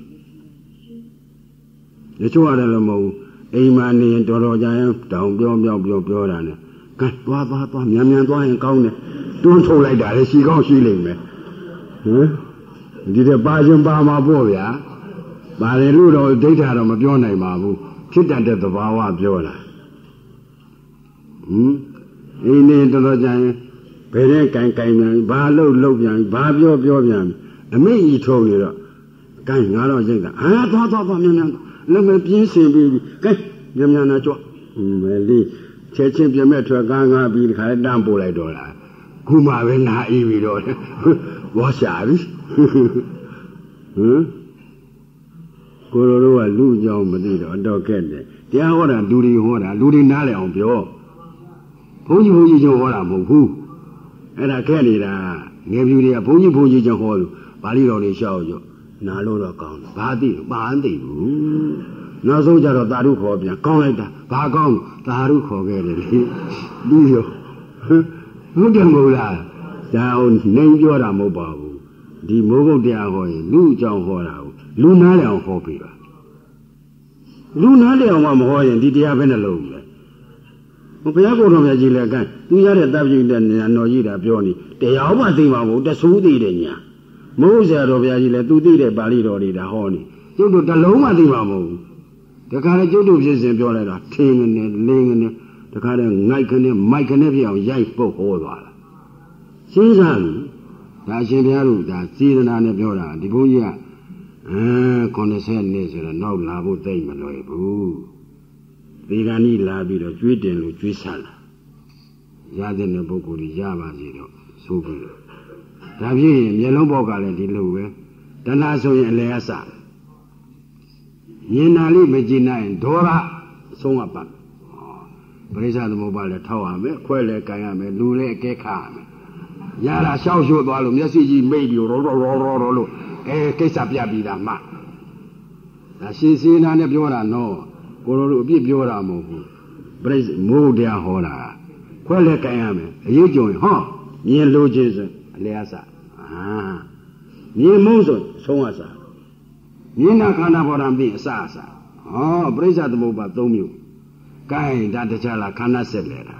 တချို့ရတယ်လို့မဟုတ်အိမ်မှာနေတော်တော်ကြာရင်တောင်ပြောပြောပြောပြောတာနဲ့ကဲသွားသွားသွားမြန်မြန်သွားရင်ကောင်းတယ်တွန်းထုတ်လိုက်တာလေရှိကောင်းရှိလိမ့်မယ်ဟမ်ဒီတဲ့ပါခြင်းပါမှာပေါ့ဗျာပါလေလို့တော့ဒိဋ္ဌာတော့မပြောနိုင်ပါဘူးဖြစ်တတ်တဲ့သဘာဝပြောတာဟမ်အိမ်နေတော်တော်ကြာရင်ဘယ်နဲ့ကင်ကင်ပြန်ဘာလို့လှုပ်ပြန်ဘာပြောပြောပြန်အမိတ်ကြီးထုံးနေတော့ကဲငါတော့ရိတ်တာဟာသွားသွားသွားမြန်မြန်လည်းမပြင်းစင်ပြီးကဲမြန်မြန်နာကြွမဲလေးချက်ချင်းပြမဲ့ထွက်ကားငါပြီးဒီခါတန်းပို့လိုက်တော့လားခုမှပဲနာအေးပြီးတော့ဘောရှာပြီဟမ်ကိုလိုတို့ကလူကြောင်မသိတော့တော့ခက်တယ်တရားဟောတာလူတွေဟောတာလူတွေနားလည်အောင်ပြောဘုန်းကြီးဘုန်းကြီးကြောင့်ဟောတာမဟုတ်ဘူးအဲ့ဒါခက်နေတာငယ်ပြူတွေကဘုန်းကြီးဘုန်းကြီးကြောင့်ဟောလို့ပါဠိတော်တွေရှောက်ရောနာလို့တော့ကောင်းတယ်ဘာသိဘာမသိဘူးနောက်ဆုံးကြတော့သာဓုခေါ်ပြန်ကောင်းလိုက်တာဘာကောင်းသာဓုခေါ်ခဲ့တယ်လေပြီးရောဟုတ်တယ်မဟုတ်လားဒါအောင်နေပြောတာမဟုတ်ပါဘူးဒီမိုးကုတ်တရားဟောရင်လူအကြောင်းဟောတာကိုလူနားလည်အောင်ဟောပေးပါလူနားလည်အောင်မဟောရင်ဒီတရားပဲနှလုံးလဲဘုရားကိုယ်တော်မြတ်ကြီးလည်းကဲသူရတဲ့တပ်ပြည်တဲ့ညာတော်ကြီးတာပြောနေတရားမှသိမှာမဟုတ်တဆူးသိတဲ့ညာမဟုတ်ဆရာတော်ဘုရားကြီးလည်းသူသိတဲ့ပါဠိတော်တွေဒါဟောနေကျုပ်တို့တလုံးမှသိမှာမဟုတ်ဘူးတခါလေကျုပ်တို့ဖြစ်စဉ်ပြောလိုက်တာထင်းငနဲ့လင်းငနဲ့တခါလေငိုက်ခနဲ့မိုက်ခနဲ့ဖြစ်အောင်ရိုက်ပုတ်ဟောသွားတာစဉ်းစားပြီဒါအရှင်ဘုရားတို့ဒါစေတနာနဲ့ပြောတာဒီဘုန်းကြီးကအဲခုနှစ်ဆယ်နှစ်ဆိုတော့နောက်လာဖို့သိမလွယ်ဘူးဒီကနေ့လာပြီးတော့ကျွေးတင်လို့ကျွေးဆက်လာရတဲ့ပုဂ္ဂိုလ်ကြီးရပါစေတော့ဆိုပြီးတော့ဒါဖြစ်ရင်မျက်လုံးပေါက်ကလည်းဒီလိုပဲတဏှာဆိုရင်အလယ်အစမြင်နာလေးမကြည့်နိုင်ဒေါသဆုံးအပ်ပါပရိစ္ဆသမုပ္ပါလည်းထောက်ရမယ်ခွဲလည်းကန်ရမယ်လူလည်းအကဲခါရမယ်ရတာရှောက်ရွှတ်သွားလို့မျက်စိကြီးမိတ်ပြီးရောရောရောရောလို့အဲကိစ္စပြပြီးတာမှဒါရှင်စေနာနဲ့ပြောတာနော်ကိုလိုလိုအပြစ်ပြောတာမဟုတ်ဘူးပရိစ္ဆမိုးတရားဟောတာခွဲလည်းကန်ရမယ်အရေးကြုံရင်ဟောမြင်လို့ချင်းဆိုအလျားစအာမြင်မုံဆိုဆုံးအစားမြင်နာခန္ဓာဘောဓံပြီးအစအစားဟောပရိစ္ဆသမုပ္ပါသုံးမျိုးကိုင်းဒါတခြားလားခန္ဓာဆက်လေတာ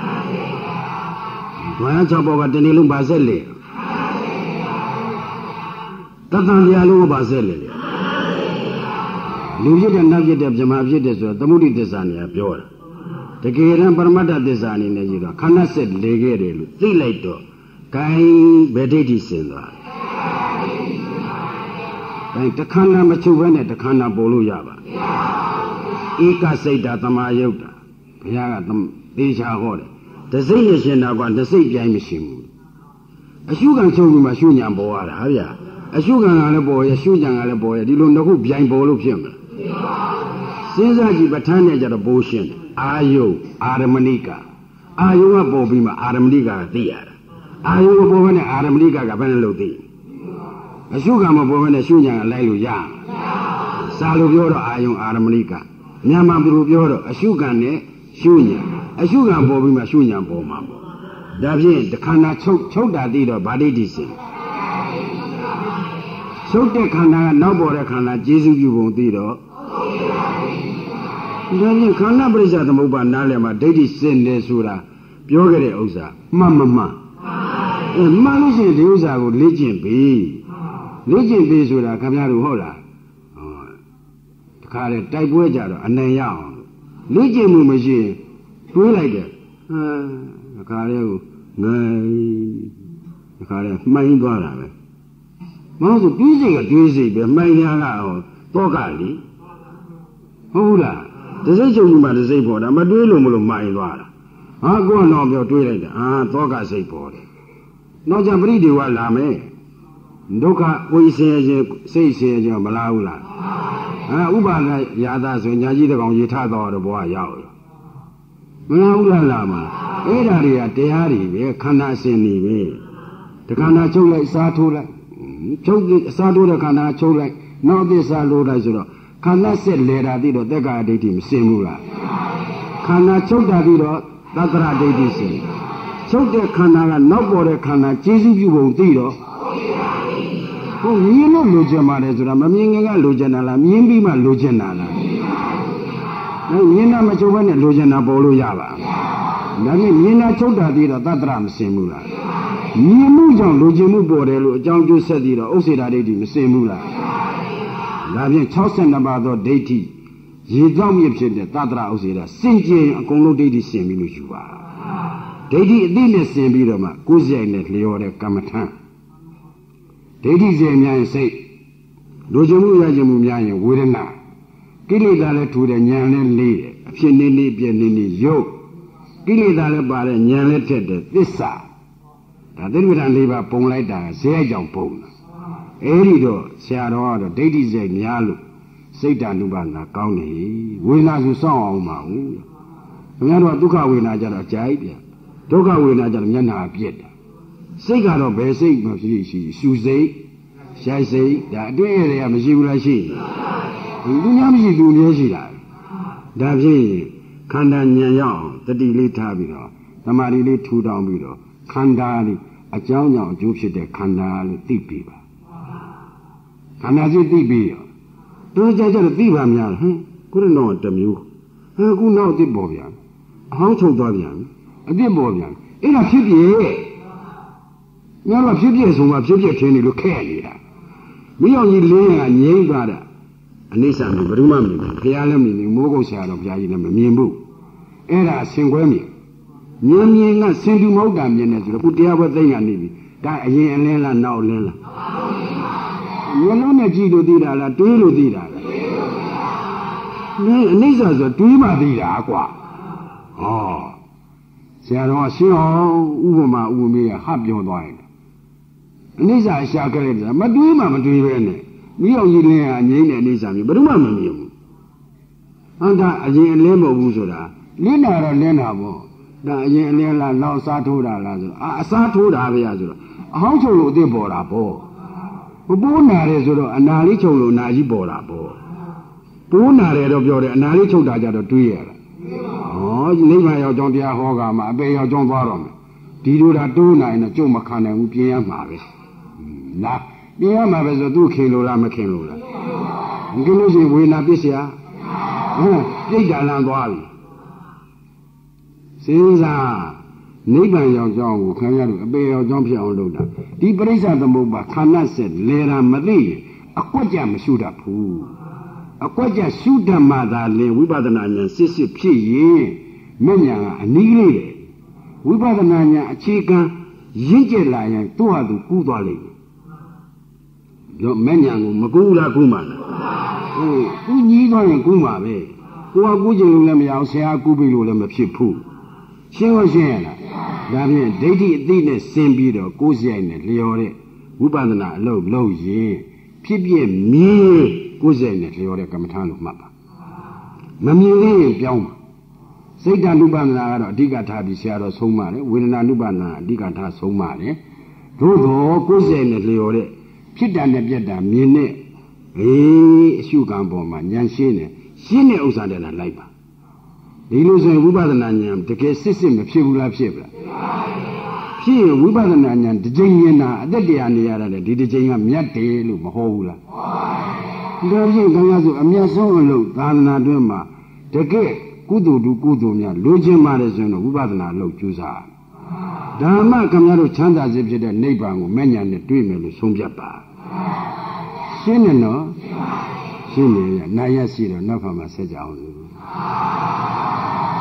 ဘာသာ၆ဘောကတနေ့လုံးပါဆက်လေတသံတရားလုံးပါဆက်လေလူဖြစ်တဲ့နတ်ဖြစ်တဲ့ဗြဟ္မာဖြစ်တဲ့ဆိုတော့သမုဒိသစ္စာနေပြောတာတကယ်တမ်းပရမတ္ထသစ္စာအနေနဲ့ကြည့်တော့ခန္ဓာဆက်လေခဲ့တယ်လို့သိလိုက်တော့ကိုင်းဘယ်ဒိဋ္ဌိစင်သွားအဲတခန္ဓာမချုပ်ဘဲနဲ့တခန္ဓာပေါ်လို့ရပါဧကစိတ်တာသမာယုတ်တာဘုရားကသေချာဟောတယ်တစိတ်ရရှင်တာကတစိတ်ပြိုင်မရှိဘူးအရှုခံချုပ်ပြီးမှရှုညာပေါ်ရတာဗျာအရှုခံကလည်းပေါ်ရရှုညာကလည်းပေါ်ရဒီလိုနှစ်ခုပြိုင်ပေါ်လို့ဖြစ်မလားစဉ်းစားကြည့်ပဋ္ဌာန်းနဲ့ကြတော့ပိုးရှင်းတယ်အာယုအာရမဏိကအာယုကပေါ်ပြီးမှအာရမဏိကကသိရတာအာယုပေါ်ဘဲနဲ့အာရမဏိကကဘယ်နဲ့လို့သိအရှုခံမပေါ်ဘဲနဲ့ရှုညာကလိုက်လို့ရစာလို့ပြောတော့အာယုအာရမဏိကမြန်မာပြည်လိုပြောတော့အရှုခံနဲ့ရှုညာအရှုခံပေါ်ပြီးမှရှုညာပေါ်မှာပေါ့ဒါဖြင့်တခန္ဓာချုပ်ချုပ်တာသိတော့ဗာဒိဋ္ဌိစင်ချုပ်တဲ့ခန္ဓာကနောက်ပေါ်တဲ့ခန္ဓာကျေစုပြုပုံသိတော့ဒါဖြင့်ခန္ဓာပရိစ္ဆသမုပ္ပါနားလည်မှာဒိဋ္ဌိစင်တယ်ဆိုတာပြောခဲ့တဲ့ဥစ္စာမှန်မမှန်အဲမှန်လို့ရှိရင်ဒီဥစ္စာကိုလေ့ကျင့်ပြီလေ့ကျင့်ပြီဆိုတာခင်ဗျားတို့ဟုတ်လားဟောတခါလေတိုက်ပွဲကြတော့အနိုင်ရအောင်လေ့ကျင့်မှုမရှိရင်တွေးလိုက်တယ်ဟာတခါလေကိုငိုင်းတခါလေမှိုင်းသွားတာပဲမဟုတ်ဆိုတွေးစိတ်ကတွေးစိတ်ပဲမှိုင်းများကဟောတော့ကလေဟုတ်လားတစိတ်ချုပ်မှုမှာတစိတ်ပေါ်တာမတွေးလို့မလို့မှိုင်းသွားတာဟာကိုကတော့ပြောတွေးလိုက်တာအာတော့ကစိတ်ပေါ်တယ်နောက်ကြပရိဒေဝလာမယ်ဒုက္ခဝိဆင်းရဲခြင်းစိတ်ဆင်းရဲခြင်းမလားဘူးလားဟာဥပါဒရာသဆိုညာကြီးတကောင်ရေထတော့တော့ဘဝရောက်ရောမလားဘူးလားလာမှာအဲ့ဓာတွေကတရားတွေပဲခန္ဓာအစဉ်နေပဲတခန္ဓာချုပ်လိုက်စားထိုးလိုက်ချုပ်အစားထိုးတဲ့ခန္ဓာချုပ်လိုက်နောက်သစ္စာလို့လိုက်ဆိုတော့ခန္ဓာဆက်လေတာသိတော့တက္ကဒိဋ္ဌိမစင်ဘူးလားခန္ဓာချုပ်တာသိတော့သတ္တရဒိဋ္ဌိစင်ချုပ်တဲ့ခန္ဓာကနောက်ပေါ်တဲ့ခန္ဓာကျေစုပြုပုံသိတော့ကိုမြင်လို့လိုချင်ပါတယ်ဆိုတာမမြင်ခင်ကလိုချင်တာလားမြင်ပြီးမှလိုချင်တာလားအဲမြင်တာမချုပ်ဘဲနဲ့လိုချင်တာပေါ်လို့ရပါဒါနဲ့မြင်တာချုပ်တာပြီးတော့သတ္တရမစင်ဘူးလားမြင်မှုကြောင့်လိုချင်မှုပေါ်တယ်လို့အကြောင်းကျိုးဆက်ပြီးတော့ဥစ္စေတာဒိဋ္ဌိမစင်ဘူးလားဒါဖြင့်၆၂ပါးသောဒိဋ္ဌိရေကြောင့်မြဖြစ်တဲ့သတ္တရဥစ္စေတာစင်ကြင်အကုန်လုံးဒိဋ္ဌိစင်ပြီးလို့ယူပါဒိဋ္ဌိအသိနဲ့စင်ပြီးတော့မှကိုယ်ဆိုင်နဲ့လျော်တဲ့ကမ္မထံဒိဋ္ဌိစင်များရင်စိတ်လိုချင်မှုရချင်မှုများရင်ဝေဒနာကိလေသာလည်းထူတယ်ဉာဏ်လည်းလေးတယ်အဖြစ်နေနေပြည့်နေနေရုပ်ကိလေသာလည်းပါတယ်ဉာဏ်လည်းထက်တယ်သစ္စာဒါသစ္စာလေးပါပုံလိုက်တာဇေယျကြောင့်ပုံတာအဲ့ဒီတော့ဆရာတော်ကတော့ဒိဋ္ဌိစိတ်များလို့စိတ်တ ानु ပါဒကောင်းတယ်ဝေဒနာဆိုစောင့်အောင်ပါဘူးခင်ဗျားတို့ကဒုက္ခဝေဒနာကြတော့ကြိုက်ပြန်ဒုက္ခဝေဒနာကြတော့မျက်နှာပြက်တာစိတ်ကတော့ဘယ်စိတ်မှဖြစ်ရှိရှူစိတ်ရှိုက်စိတ်ဒါအတွေ့အကြုံကမရှိဘူးလားရှိသူများမရှိသူမျိုးရှိတာဒါဖြင့်ခန္ဓာဉာဏ်ရောက်တတိလေးထားပြီးတော့သမာဓိလေးထူထောင်ပြီးတော့ခန္ဓာလေးအကြောင်းကြောင့်အကျိုးဖြစ်တဲ့ခန္ဓာလို့သိပြီးပါခန္ဓာစိတ်သိပြီးရောတို့ကြကြတော့သိပါများဟင်ခုနတော့တမျိုးဟဲခုနောက်သိပေါ်ပြန်အဟောင်းချုပ်သွားပြန်အသိပေါ်ပြန်အဲ့ဒါဖြစ်ပြည့်ညတော့ဖြစ်ပြည့်ဆိုမှဖြစ်ပြည့်ထင်းနေလို့ခက်နေတာမိအောင်ကြီးလင်းကငြိမ့်သွားတာအနိစ္စမျိုးဘယ်သူမှမမြင်ဘူးဘုရားလည်းမမြင်ဘူးမိုးကုတ်ဆရာတော်ဘုရားကြီးလည်းမမြင်ဘူးအဲ့ဒါဆင်ခွဲမြင်ဉာဏ်မြင်ကဆင်တူမဟုတ်တာမြင်တယ်ဆိုတော့ခုတရားပွဲသိညာနေပြီဒါအရင်အလင်းလားနောက်အလင်းလားဉာဏ်လုံးနဲ့ကြည့်လို့သိတာလားတွေးလို့သိတာလားနေအနိစ္စဆိုတွေးမှသိတာကွာဟောဆရာတော်ကရှင်းအောင်ဥပမာဥပမေဟပြောသွားတယ်အနိစ္စအရှာခဲ့တယ်မတွေးမှမတွေးပဲနဲ့မိအောင်ကြီးလင်းကအငိမ့်တဲ့အနိစ္စမျိုးဘယ်သူမှမမြင်ဘူးဟောဒါအရင်အလင်းမဟုတ်ဘူးဆိုတာလင်းတာတော့လင်းတာပေါ့ဒါအရင်အလင်းလားလောက်စားထိုးတာလားဆိုတော့အာအစားထိုးတာပဲရဆိုတော့အဟောင်းချုပ်လို့အစ်ပေါ်တာပေါ့မပိုးနာတယ်ဆိုတော့အနာလေးချုပ်လို့နာကြီးပေါ်တာပေါ့ပိုးနာတယ်တော့ပြောတယ်အနာလေးချုပ်တာကြတော့တွေးရတာဟောနိဗ္ဗာန်ရောက်ကြောင်းတရားဟောကမှာအပေရောက်ကြောင်းသွားတော့မယ်ဒီလိုတာတိုးနိုင်တော့ကြုံမခံနိုင်ဘူးပြင်းရမှာပဲလားပြင်းရမှာပဲဆိုသူ့ခင်လို့လားမခင်လို့လားမခင်လို့ရှိရင်ဝေဒနာပစ္စယဟမ်ပြိတ္တာလန်သွားပြီစဉ်းစားနိဗ္ဗာန်ရောက်ကြောင်းကိုခင်ဗျားတို့အပေရောက်ကြောင်းဖြစ်အောင်လုပ်တာဒီပရိစ္ဆသမုပ္ပါခန္ဓာဆက်လေတာမသိရင်အကွက်ကြမရှုတတ်ဘူးအကွက်ကြရှုတတ်မှသာလေဝိပဿနာဉာဏ်စစ်စစ်ဖြစ်ရင်မဲ့ညာကအနည်းလေးတယ်ဝိပဿနာဉာဏ်အခြေခံရင့်ကျက်လာရင်သူ့ဟာသူကူးသွားလိမ့်မယ်ပြောမဲ့ညာကိုမကူးလားကူးမှလားဟုတ်ကူးကြီးသွားရင်ကူးမှာပဲကိုကကူးချင်လို့လည်းမရအောင်ဆရာကူးပြီလို့လည်းမဖြစ်ဘူးရှင်းလို့ရှင်းရလားဒါဖြင့်ဒိဋ္ဌိအသိနဲ့ဆင်းပြီးတော့ကိုယ်စီရိုက်နဲ့လျော်တဲ့ဝိပဿနာအလုပ်လုပ်ရင်ဖြစ်ပြမြင်ကိုယ်စီရိုက်နဲ့လျော်တဲ့ကမ္မထာလို့မှတ်ပါမမြင်သေးရင်ပြောင်းပါစိတ်တ ानु ပါဒနာကတော့အဓိကထားပြီးဆရာတော်ဆုံးမတယ်ဝေဒနာ ानु ပါဒနာအဓိကထားဆုံးမတယ်သို့တော့ကိုယ်စီရိုက်နဲ့လျော်တဲ့ဖြစ်တာနဲ့ပြက်တာမြင်တဲ့အေးအရှုခံပေါ်မှာဉာဏ်ရှင်းတယ်ရှင်းတဲ့ဥစ္စာတည်းလိုက်ပါဒီလိုဆိုရင်ဝိပဿနာဉာဏ်တကယ်စစ်စစ်မဖြစ်ဘူးလားဖြစ်ပါလားဖြစ်ရင်ဝိပဿနာဉာဏ်တစ်ချိန်မြင်တာအသက်တရားနေရတာလေဒီတစ်ချိန်ကမြတ်တယ်လို့မဟုတ်ဘူးလားဒါဖြင့်ခင်ဗျားဆိုအမျက်ဆုံးအလုပ်သာသနာတွင်းမှာတကယ်ကုသိုလ်တူကုသိုလ်များလိုချင်ပါတယ်ဆိုရင်ဝိပဿနာအလုပ်ကြိုးစားဓမ္မခင်ဗျားတို့ချမ်းသာစေဖြစ်တဲ့နိဗ္ဗာန်ကိုမဲ့ညာနဲ့တွေ့မယ်လို့ဆုံးဖြတ်ပါရှင်းတယ်နော်ရှင်းတယ်နာရရှိတော့နောက်ခါမှာဆက်ကြအောင်လို့